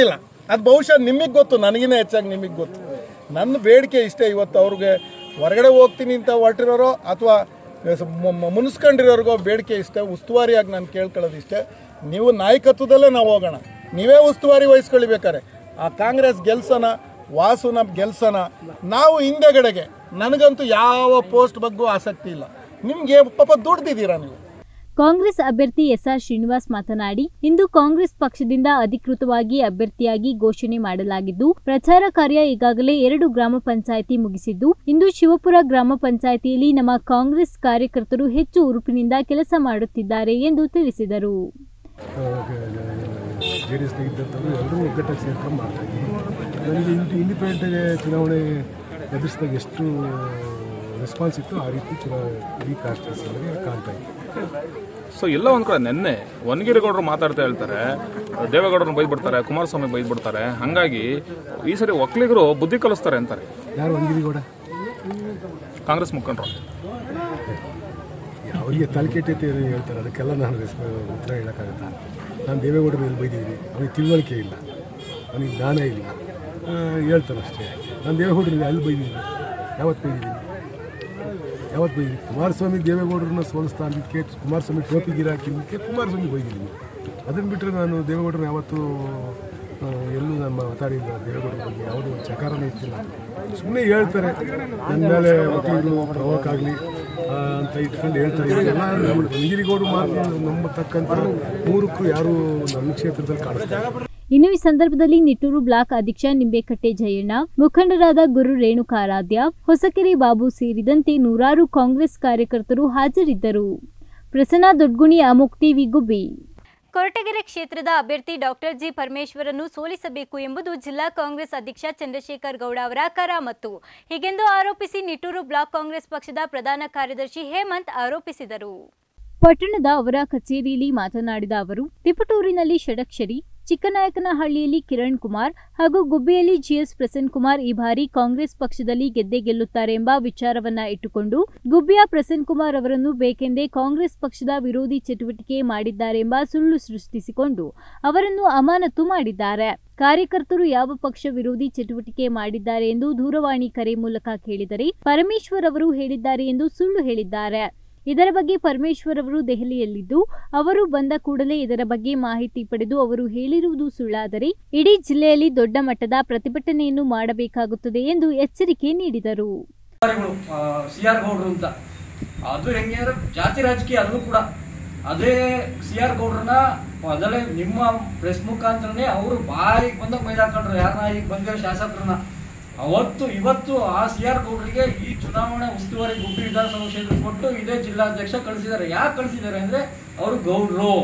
ಅದು ಬಹುಶಃ ನಿಮಗೆ ಗೊತ್ತು, ನನಗಿನ್ನ ಹೆಚ್ಚಾಗಿ ನಿಮಗೆ ಗೊತ್ತು. ನನ್ನ ಬೇಡಿಕೆ ಇಷ್ಟೇ, ಇವತ್ತು ಅವ್ರಿಗೆ ಹೊರಗಡೆ ಹೋಗ್ತೀನಿ ಅಂತ ಹೊರಟಿರೋರೋ ಅಥವಾ ಮುನ್ಸ್ಕೊಂಡಿರೋರ್ಗೋ ಬೇಡಿಕೆ ಇಷ್ಟೇ. ಉಸ್ತುವಾರಿಯಾಗಿ ನಾನು ಕೇಳ್ಕೊಳ್ಳೋದು ಇಷ್ಟೇ, ನೀವು ನಾಯಕತ್ವದಲ್ಲೇ ನಾವು ಹೋಗೋಣ, ನೀವೇ ಉಸ್ತುವಾರಿ ವಹಿಸ್ಕೊಳ್ಬೇಕಾರೆ. ಆ ಕಾಂಗ್ರೆಸ್ ಗೆಲ್ಸೋಣ, ವಾಸುನ ಗೆಲ್ಸೋಣ. ನಾವು ಹಿಂದೆಗಡೆಗೆ ನನಗಂತೂ ಯಾವ ಪೋಸ್ಟ್ ಬಗ್ಗೆ ಆಸಕ್ತಿ ಇಲ್ಲ. ನಿಮ್ಗೆ ಪಾಪ ದುಡ್ದಿದ್ದೀರಾ ನೀವು. ಕಾಂಗ್ರೆಸ್ ಅಭ್ಯರ್ಥಿ ಎಸ್ಆರ್ ಶ್ರೀನಿವಾಸ್ ಮಾತನಾಡಿ, ಇಂದು ಕಾಂಗ್ರೆಸ್ ಪಕ್ಷದಿಂದ ಅಧಿಕೃತವಾಗಿ ಅಭ್ಯರ್ಥಿಯಾಗಿ ಘೋಷಣೆ ಮಾಡಲಾಗಿದ್ದು, ಪ್ರಚಾರ ಕಾರ್ಯ ಈಗಾಗಲೇ 2 ಗ್ರಾಮ ಪಂಚಾಯಿತಿ ಮುಗಿಸಿದ್ದು, ಇಂದು ಶಿವಪುರ ಗ್ರಾಮ ಪಂಚಾಯಿತಿಯಲ್ಲಿ ನಮ್ಮ ಕಾಂಗ್ರೆಸ್ ಕಾರ್ಯಕರ್ತರು ಹೆಚ್ಚು ಉರುಪಿನಿಂದ ಕೆಲಸ ಮಾಡುತ್ತಿದ್ದಾರೆ ಎಂದು ತಿಳಿಸಿದರು. ಎಲ್ಲರೂ ಒಗ್ಗಟ್ಟಾಗಿ ಸೇರ್ಕೊಂಡು ಮಾಡ್ತಾ ಇದ್ದೀವಿ. ನನಗೆ ಇಂಡಿಪೆಂಡೆಂಟ್ ಚುನಾವಣೆ ಎದುರಿಸಿದಾಗ ಎಷ್ಟು ರೆಸ್ಪಾನ್ಸ್ ಇತ್ತು ಆ ರೀತಿ ಈ ಕಾನ್ಸ್ಟಿಟ್ಯೂನ್ಸಿಗೆ ಕಾಣ್ತಾ ಇತ್ತು. ಸೊ ಎಲ್ಲ ಒಂದು ಕಡೆ ನಿನ್ನೆ ವನಗಿರಿಗೌಡರು ಮಾತಾಡ್ತಾ ಹೇಳ್ತಾರೆ, ದೇವೇಗೌಡರನ್ನ ಬೈದ್ಬಿಡ್ತಾರೆ, ಕುಮಾರಸ್ವಾಮಿ ಬೈದ್ಬಿಡ್ತಾರೆ. ಹಾಗಾಗಿ ಈ ಸರಿ ಒಕ್ಕಲಿಗರು ಬುದ್ಧಿ ಕಲಿಸ್ತಾರೆ ಅಂತಾರೆ. ಯಾರು ವನಗಿರಿಗೌಡ? ಕಾಂಗ್ರೆಸ್ ಮುಖಂಡರು. ಅವರಿಗೆ ತಲೆಕೆಟ್ಟೈತೆ ಹೇಳ್ತಾರೆ, ಅದಕ್ಕೆಲ್ಲ ನಾನು ಉತ್ತರ ಹೇಳೋಕ್ಕಾಗತ್ತಾ? ನಾನು ದೇವೇಗೌಡರ ಮೇಲೆ ಬೈದಿದ್ದೀನಿ, ಅವನಿಗೆ ತಿಳುವಳಿಕೆ ಇಲ್ಲ, ಅವನಿಗೆ ಜ್ಞಾನ ಇಲ್ಲ, ಹೇಳ್ತಾನೆ ಅಷ್ಟೇ. ನಾನು ದೇವೇಗೌಡರಿಗೆ ಅಲ್ಲಿ ಬೈದಿದ್ದೀನಿ, ಯಾವತ್ತು ಬೈದಿದ್ದೀನಿ? ಕುಮಾರಸ್ವಾಮಿ ದೇವೇಗೌಡರನ್ನ ಸೋಲಿಸ್ತಾ ಅಂದಿದ್ದಕ್ಕೆ, ಕುಮಾರಸ್ವಾಮಿ ಟೋಪಿ ಗಿರ ಹಾಕಿದ್ದಕ್ಕೆ ಕುಮಾರಸ್ವಾಮಿ ಬೈದಿದ್ದೀನಿ. ಅದನ್ನು ಬಿಟ್ಟರೆ ನಾನು ದೇವೇಗೌಡರನ್ನ ಯಾವತ್ತೂ ಎಲ್ಲೂ ನಾನು ಮಾತಾಡಿಲ್ಲ. ದೇವೇಗೌಡರ ಬಗ್ಗೆ ಯಾವುದೂ ಚಕಾರನೇ ಇತ್ತಿಲ್ಲ. ಸುಮ್ಮನೆ ಹೇಳ್ತಾರೆ, ನನ್ನ ಮೇಲೆ ವಕೀಲರು ಪ್ರವೋಕ್ ಆಗಲಿ ಅಂತ ಇಟ್ಕೊಂಡು ಹೇಳ್ತಾರೆ. ಎಲ್ಲ ವನಗಿರಿಗೌಡರು ಮಾತ್ರ ನಂಬತಕ್ಕಂಥ ಮೂರಕ್ಕೂ ಯಾರು ನನ್ನ ಕ್ಷೇತ್ರದಲ್ಲಿ ಕಾಣಿಸ್ತಾರೆ. ಇನ್ನು ಈ ಸಂದರ್ಭದಲ್ಲಿ ನಿಟ್ಟೂರು ಬ್ಲಾಕ್ ಅಧ್ಯಕ್ಷ ನಿಂಬೇಕಟ್ಟೆ ಜಯಣ್ಣ, ಮುಖಂಡರಾದ ಗುರು ರೇಣುಕಾರಾಧ್ಯ, ಹೊಸಕೆರೆ ಬಾಬು ಸೇರಿದಂತೆ ನೂರಾರು ಕಾಂಗ್ರೆಸ್ ಕಾರ್ಯಕರ್ತರು ಹಾಜರಿದ್ದರು. ಪ್ರಸನ್ನ ದೊಡ್ಗುಣಿ, ಅಮೋಕ್ ಟಿವಿ, ಗುಬ್ಬಿ. ಕೊರಟಗೆರೆ ಕ್ಷೇತ್ರದ ಅಭ್ಯರ್ಥಿ ಡಾಕ್ಟರ್ ಜಿ ಪರಮೇಶ್ವರನ್ನು ಸೋಲಿಸಬೇಕು ಎಂಬುದು ಜಿಲ್ಲಾ ಕಾಂಗ್ರೆಸ್ ಅಧ್ಯಕ್ಷ ಚಂದ್ರಶೇಖರ್ ಗೌಡ ಅವರ ಕರಾಮತ್ತು. ಹೀಗೆಂದು ಆರೋಪಿಸಿ ನಿಟ್ಟೂರು ಬ್ಲಾಕ್ ಕಾಂಗ್ರೆಸ್ ಪಕ್ಷದ ಪ್ರಧಾನ ಕಾರ್ಯದರ್ಶಿ ಹೇಮಂತ್ ಆರೋಪಿಸಿದರು. ಪಟ್ಟಣದ ಅವರ ಕಚೇರಿಯಲ್ಲಿ ಮಾತನಾಡಿದ ಅವರು, ತಿಪಟೂರಿನಲ್ಲಿ ಷಡಕ್ಷರಿ, ಚಿಕ್ಕನಾಯಕನಹಳ್ಳಿಯಲ್ಲಿ ಕಿರಣ್ ಕುಮಾರ್ ಹಾಗೂ ಗುಬ್ಬಿಯಲ್ಲಿ ಜಿಎಸ್ ಪ್ರಸನ್ನ ಕುಮಾರ್ ಈ ಬಾರಿ ಕಾಂಗ್ರೆಸ್ ಪಕ್ಷದಲ್ಲಿ ಗೆದ್ದೇ ಗೆಲ್ಲುತ್ತಾರೆ ಎಂಬ ವಿಚಾರವನ್ನ ಇಟ್ಟುಕೊಂಡು ಗುಬ್ಬಿಯ ಪ್ರಸನ್ನ ಕುಮಾರ್ ಅವರನ್ನು ಬೇಕೆಂದೇ ಕಾಂಗ್ರೆಸ್ ಪಕ್ಷದ ವಿರೋಧಿ ಚಟುವಟಿಕೆ ಮಾಡಿದ್ದಾರೆ ಎಂಬ ಸುಳ್ಳು ಸೃಷ್ಟಿಸಿಕೊಂಡು ಅವರನ್ನು ಅಮಾನತು ಮಾಡಿದ್ದಾರೆ. ಕಾರ್ಯಕರ್ತರು ಯಾವ ಪಕ್ಷ ವಿರೋಧಿ ಚಟುವಟಿಕೆ ಮಾಡಿದ್ದಾರೆ ಎಂದು ದೂರವಾಣಿ ಕರೆ ಮೂಲಕ ಕೇಳಿದರೆ ಪರಮೇಶ್ವರ್ ಅವರು ಹೇಳಿದ್ದಾರೆ ಎಂದು ಸುಳ್ಳು ಹೇಳಿದ್ದಾರೆ. ಇದರ ಬಗ್ಗೆ ಪರಮೇಶ್ವರ್ ಅವರು ದೆಹಲಿಯಲ್ಲಿದ್ದು ಅವರು ಬಂದ ಕೂಡಲೇ ಇದರ ಬಗ್ಗೆ ಮಾಹಿತಿ ಪಡೆದು ಅವರು ಹೇಳಿರುವುದು ಸುಳ್ಳಾದರೆ ಇಡೀ ಜಿಲ್ಲೆಯಲ್ಲಿ ದೊಡ್ಡ ಮಟ್ಟದ ಪ್ರತಿಭಟನೆಯನ್ನು ಮಾಡಬೇಕಾಗುತ್ತದೆ ಎಂದು ಎಚ್ಚರಿಕೆ ನೀಡಿದರು. ಸಿಆರ್ ಗೌಡ್ರು ಅಂತ ಅದು ಹೆಂಗೆ ಅಂದ್ರೆ ಜಾತಿ ರಾಜಕೀಯ, ಅದು ಕೂಡ ಅದೇ ಸಿಆರ್ ಗೌಡ್ರನ್ನ ಮೊದಲೇ ನಿಮ್ಮ ಪ್ರೆಸ್ ಮುಖಾಂತರನೇ ಅವರು ಬಾಯಿಗೆ ಬಂದಾಗ ಮೈದಾಕೊಂಡ್ರು, ಯಾರನ್ನ ಈಗ ಬಂದಿರೋ ಶಾಸಕರನ್ನ. ಅವತ್ತು ಇವತ್ತು ಆ ಸಿಆರ್ ಗೌಡ್ರಿಗೆ ಈ ಚುನಾವಣೆ ಉಸ್ತುವಾರಿ ಗುಬ್ಬಿ ವಿಧಾನಸಭಾ ಕ್ಷೇತ್ರ ಕೊಟ್ಟು ಇದೇ ಜಿಲ್ಲಾಧ್ಯಕ್ಷ ಕಳಿಸಿದ್ದಾರೆ. ಯಾಕೆ ಕಳಿಸಿದ್ದಾರೆ ಅಂದ್ರೆ ಅವರು ಗೌಡ್ರು,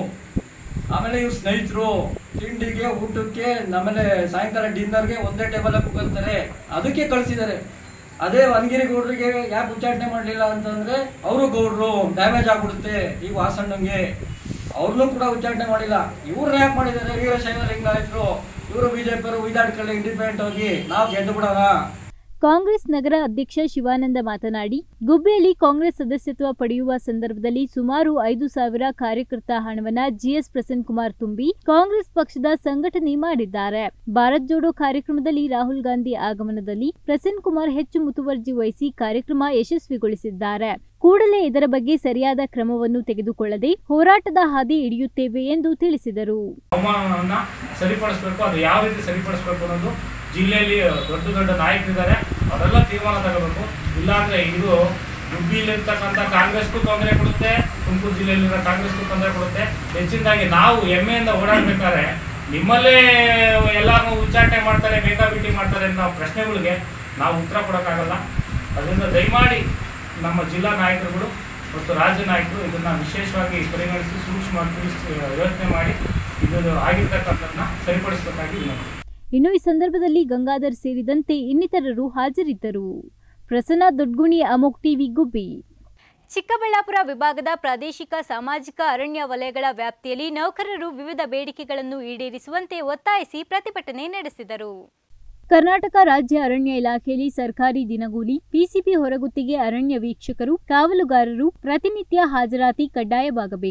ಆಮೇಲೆ ಇವ್ರು ಸ್ನೇಹಿತರು, ತಿಂಡಿಗೆ ಊಟಕ್ಕೆ ಆಮೇಲೆ ಸಾಯಂಕಾಲ ಡಿನ್ನರ್ಗೆ ಒಂದೇ ಟೇಬಲ್ ಕೂತ್ಕೊಳ್ತಾರೆ, ಅದಕ್ಕೆ ಕಳಿಸಿದ್ದಾರೆ. ಅದೇ ವನಗಿರಿ ಗೌಡ್ರಿಗೆ ಯಾಕೆ ಉಚ್ಚಾಟನೆ ಮಾಡಲಿಲ್ಲ ಅಂತಂದ್ರೆ ಅವರು ಗೌಡ್ರು, ಡ್ಯಾಮೇಜ್ ಆಗ್ಬಿಡುತ್ತೆ ಈ ವಾಸಣ್ಣಂಗೆ, ಅವ್ರನ್ನೂ ಕೂಡ ಉಚ್ಚಾಟನೆ ಮಾಡಿಲ್ಲ. ಇವ್ರನ್ನ ಯಾಕೆ ಮಾಡಿದ್ದಾರೆ? ವೀರಶೈವ ಲಿಂಗಾಯತರು, ಇವರು ಬಿಜೆಪಿಯವರು ಉಯ್ದಾಡ್ಕೊಳ್ಳಿ ಇಂಡಿಪೆಂಡೆಂಟ್ ಹೋಗಿ ನಾವು ಗೆದ್ದು ಬಿಡೋಣ. ಕಾಂಗ್ರೆಸ್ ನಗರ ಅಧ್ಯಕ್ಷ ಶಿವಾನಂದ ಮಾತನಾಡಿ, ಗುಬ್ಬಿಯಲ್ಲಿ ಕಾಂಗ್ರೆಸ್ ಸದಸ್ಯತ್ವ ಪಡೆಯುವ ಸಂದರ್ಭದಲ್ಲಿ ಸುಮಾರು 5,000 ಕಾರ್ಯಕರ್ತ ಹಣವನ್ನ ಜಿಎಸ್ ಪ್ರಸನ್ನ ಕುಮಾರ್ ತುಂಬಿ ಕಾಂಗ್ರೆಸ್ ಪಕ್ಷದ ಸಂಘಟನೆ ಮಾಡಿದ್ದಾರೆ. ಭಾರತ್ ಜೋಡೋ ಕಾರ್ಯಕ್ರಮದಲ್ಲಿ ರಾಹುಲ್ ಗಾಂಧಿ ಆಗಮನದಲ್ಲಿ ಪ್ರಸನ್ನ ಕುಮಾರ್ ಹೆಚ್ಚು ಮುತುವರ್ಜಿ ವಹಿಸಿ ಕಾರ್ಯಕ್ರಮ ಯಶಸ್ವಿಗೊಳಿಸಿದ್ದಾರೆ. ಕೂಡಲೇ ಇದರ ಬಗ್ಗೆ ಸರಿಯಾದ ಕ್ರಮವನ್ನು ತೆಗೆದುಕೊಳ್ಳದೆ ಹೋರಾಟದ ಹಾದಿ ಹಿಡಿಯುತ್ತೇವೆ ಎಂದು ತಿಳಿಸಿದರು. ಅವಮಾನವನ್ನ ಸರಿಪಡಿಸಬೇಕು, ಅದು ಯಾವ ರೀತಿ ಸರಿಪಡಿಸಬೇಕು ಅನ್ನೋದು ಜಿಲ್ಲೆಯಲ್ಲಿ ದೊಡ್ಡ ದೊಡ್ಡ ನಾಯಕರಿದ್ದಾರೆ, ಅವರೆಲ್ಲ ತೀರ್ಮಾನ ತಗೋಬೇಕು. ಇಲ್ಲಾಂದ್ರೆ ಇದು ಗುಬ್ಬಿಲಿರ್ತಕ್ಕಂಥ ಕಾಂಗ್ರೆಸ್ಗೂ ತೊಂದರೆ ಕೊಡುತ್ತೆ, ತುಮಕೂರು ಜಿಲ್ಲೆಯಲ್ಲಿರೋ ಕಾಂಗ್ರೆಸ್ಗೂ ತೊಂದರೆ ಕೊಡುತ್ತೆ. ಹೆಚ್ಚಿನದಾಗಿ ನಾವು ಹೆಮ್ಮೆಯಿಂದ ಓಡಾಡ್ಬೇಕಾದ್ರೆ ನಿಮ್ಮಲ್ಲೇ ಎಲ್ಲಾರು ಉಚ್ಚಾಟನೆ ಮಾಡ್ತಾರೆ, ಬೇಕಾಬಿಟ್ಟಿ ಮಾಡ್ತಾರೆ ಅನ್ನೋ ಪ್ರಶ್ನೆಗಳಿಗೆ ನಾವು ಉತ್ತರ ಕೊಡೋಕ್ಕಾಗಲ್ಲ. ಅದರಿಂದ ದಯಮಾಡಿ ನಮ್ಮ ಜಿಲ್ಲಾ ನಾಯಕರುಗಳು ಮತ್ತು ರಾಜ್ಯ ನಾಯಕರು ಇದನ್ನು ವಿಶೇಷವಾಗಿ ಪರಿಗಣಿಸಿ ಸೂಕ್ಷ್ಮವಾಗಿ ಯೋಚನೆ ಮಾಡಿ ಇದು ಆಗಿರ್ತಕ್ಕಂಥದ್ದನ್ನ ಸರಿಪಡಿಸಬೇಕಾಗಿ ವಿನಂತಿ. ಇನ್ನು ಈ ಸಂದರ್ಭದಲ್ಲಿ ಗಂಗಾಧರ್ ಸೇರಿದಂತೆ ಇನ್ನಿತರರು ಹಾಜರಿದ್ದರು. ಪ್ರಸನ್ನ ದೊಡ್ಗುಣಿ, ಅಮೋಕ್ ಟಿವಿ, ಗುಬ್ಬಿ. ಚಿಕ್ಕಬಳ್ಳಾಪುರ ವಿಭಾಗದ ಪ್ರಾದೇಶಿಕ ಸಾಮಾಜಿಕ ಅರಣ್ಯ ವಲಯಗಳ ವ್ಯಾಪ್ತಿಯಲ್ಲಿ ನೌಕರರು ವಿವಿಧ ಬೇಡಿಕೆಗಳನ್ನು ಈಡೇರಿಸುವಂತೆ ಒತ್ತಾಯಿಸಿ ಪ್ರತಿಭಟನೆ ನಡೆಸಿದರು. ಕರ್ನಾಟಕ ರಾಜ್ಯ ಅರಣ್ಯ ಇಲಾಖೆಯಲ್ಲಿ ಸರ್ಕಾರಿ ದಿನಗೂಲಿ, ಪಿಸಿಪಿ ಹೊರಗುತ್ತಿಗೆ ಅರಣ್ಯ ವೀಕ್ಷಕರು, ಕಾವಲುಗಾರರು ಪ್ರತಿನಿತ್ಯ ಹಾಜರಾತಿ ಕಡ್ಡಾಯವಾಗಬೇಕು.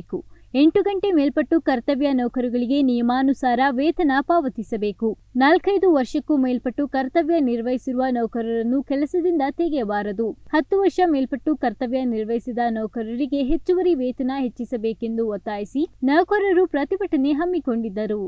8 ಗಂಟೆ ಮೇಲ್ಪಟ್ಟು ಕರ್ತವ್ಯ ನೌಕರರಿಗೆ ನಿಯಮಾನುಸಾರ ವೇತನ ಪಾವತಿಸಬೇಕು. 4-5 ವರ್ಷಕ್ಕೂ ಮೇಲ್ಪಟ್ಟು ಕರ್ತವ್ಯ ನಿರ್ವಹಿಸಿರುವ ನೌಕರರನ್ನು ಕೆಲಸದಿಂದ ತೆಗೆಯಬಾರದು. 10 ವರ್ಷ ಮೇಲ್ಪಟ್ಟು ಕರ್ತವ್ಯ ನಿರ್ವಹಿಸಿದ ನೌಕರರಿಗೆ ಹೆಚ್ಚುವರಿ ವೇತನ ಹೆಚ್ಚಿಸಬೇಕೆಂದು ಒತ್ತಾಯಿಸಿ ನೌಕರರು ಪ್ರತಿಭಟನೆ ಹಮ್ಮಿಕೊಂಡಿದ್ದರು.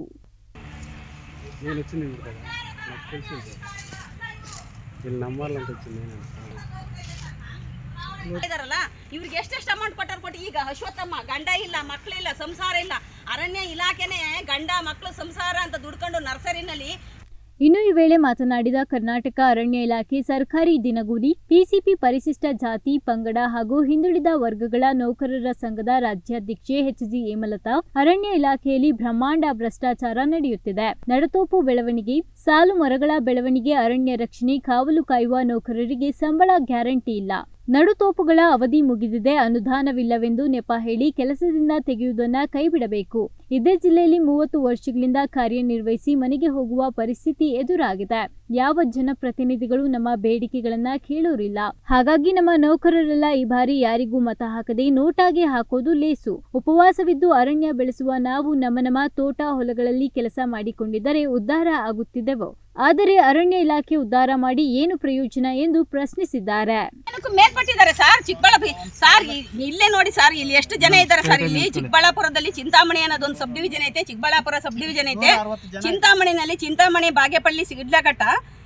ಇವ್ರಿಗೆ ಎಷ್ಟೆಷ್ಟು ಅಮೌಂಟ್ ಕೊಟ್ಟು ಈಗ ಅಶ್ವತ್ಥಮ್ಮ ಗಂಡ ಇಲ್ಲ, ಮಕ್ಕಳಿಲ್ಲ, ಸಂಸಾರ ಇಲ್ಲ. ಅರಣ್ಯ ಇಲಾಖೆನೇ ಗಂಡ ಮಕ್ಕಳು ಸಂಸಾರ ಅಂತ ದುಡ್ಕೊಂಡು ನರ್ಸರಿನಲ್ಲಿ. ಇನ್ನು ಈ ವೇಳೆ ಮಾತನಾಡಿದ ಕರ್ನಾಟಕ ಅರಣ್ಯ ಇಲಾಖೆ ಸರ್ಕಾರಿ ದಿನಗೂಲಿ, ಪಿಸಿಪಿ ಪರಿಶಿಷ್ಟ ಜಾತಿ, ಪಂಗಡ ಹಾಗೂ ಹಿಂದುಳಿದ ವರ್ಗಗಳ ನೌಕರರ ಸಂಘದ ರಾಜ್ಯಾಧ್ಯಕ್ಷೆ ಎಚ್.ಜಿ. ಹೇಮಲತಾ, ಅರಣ್ಯ ಇಲಾಖೆಯಲ್ಲಿ ಬ್ರಹ್ಮಾಂಡ ಭ್ರಷ್ಟಾಚಾರ ನಡೆಯುತ್ತಿದೆ. ನಡತೋಪು ಬೆಳವಣಿಗೆ, ಸಾಲು ಮರಗಳ ಬೆಳವಣಿಗೆ, ಅರಣ್ಯ ರಕ್ಷಣೆ, ಕಾವಲು ಕಾಯುವ ನೌಕರರಿಗೆ ಸಂಬಳ ಗ್ಯಾರಂಟಿ ಇಲ್ಲ. ನಡುತೋಪುಗಳ ಅವಧಿ ಮುಗಿದಿದೆ, ಅನುದಾನವಿಲ್ಲವೆಂದು ನೆಪ ಹೇಳಿ ಕೆಲಸದಿಂದ ತೆಗೆಯುವುದನ್ನು ಕೈಬಿಡಬೇಕು. ಇದೇ ಜಿಲ್ಲೆಯಲ್ಲಿ 30 ವರ್ಷಗಳಿಂದ ಕಾರ್ಯನಿರ್ವಹಿಸಿ ಮನೆಗೆ ಹೋಗುವ ಪರಿಸ್ಥಿತಿ ಎದುರಾಗಿದೆ. ಯಾವ ಜನಪ್ರತಿನಿಧಿಗಳು ನಮ್ಮ ಬೇಡಿಕೆಗಳನ್ನ ಕೇಳೋರಿಲ್ಲ. ಹಾಗಾಗಿ ನಮ್ಮ ನೌಕರರೆಲ್ಲ ಈ ಬಾರಿ ಯಾರಿಗೂ ಮತ ಹಾಕದೆ ನೋಟಾಗೆ ಹಾಕೋದು ಲೇಸು. ಉಪವಾಸವಿದ್ದು ಅರಣ್ಯ ಬೆಳೆಸುವ ನಾವು ನಮ್ಮ ತೋಟ ಹೊಲಗಳಲ್ಲಿ ಕೆಲಸ ಮಾಡಿಕೊಂಡಿದ್ದರೆ ಉದ್ಧಾರ ಆಗುತ್ತಿದ್ದೆವು. ಆದರೆ ಅರಣ್ಯ ಇಲಾಖೆ ಉದ್ಧಾರ ಮಾಡಿ ಏನು ಪ್ರಯೋಜನ ಎಂದು ಪ್ರಶ್ನಿಸಿದ್ದಾರೆ. ಮೇಲ್ಪಟ್ಟಿದ್ದಾರೆ ಸರ್ ಚಿಕ್ಕಬಳ್ಳಾಪುರ ಸರ್, ಇಲ್ಲೇ ನೋಡಿ ಸರ್, ಇಲ್ಲಿ ಎಷ್ಟು ಜನ ಇದ್ದಾರೆ ಸರ್. ಇಲ್ಲಿ ಚಿಕ್ಕಬಳ್ಳಾಪುರದಲ್ಲಿ ಚಿಂತಾಮಣಿ ಅನ್ನೋದೊಂದು ಸಬ್ ಡಿವಿಷನ್ ಐತೆ, ಚಿಕ್ಕಬಳ್ಳಾಪುರ ಸಬ್ ಡಿವಿಷನ್ ಐತೆ. ಚಿಂತಾಮಣಿನಲ್ಲಿ ಚಿಂತಾಮಣಿ, ಬಾಗೇಪಳ್ಳಿ, ಸಿಡ್ಲಘಟ್ಟ,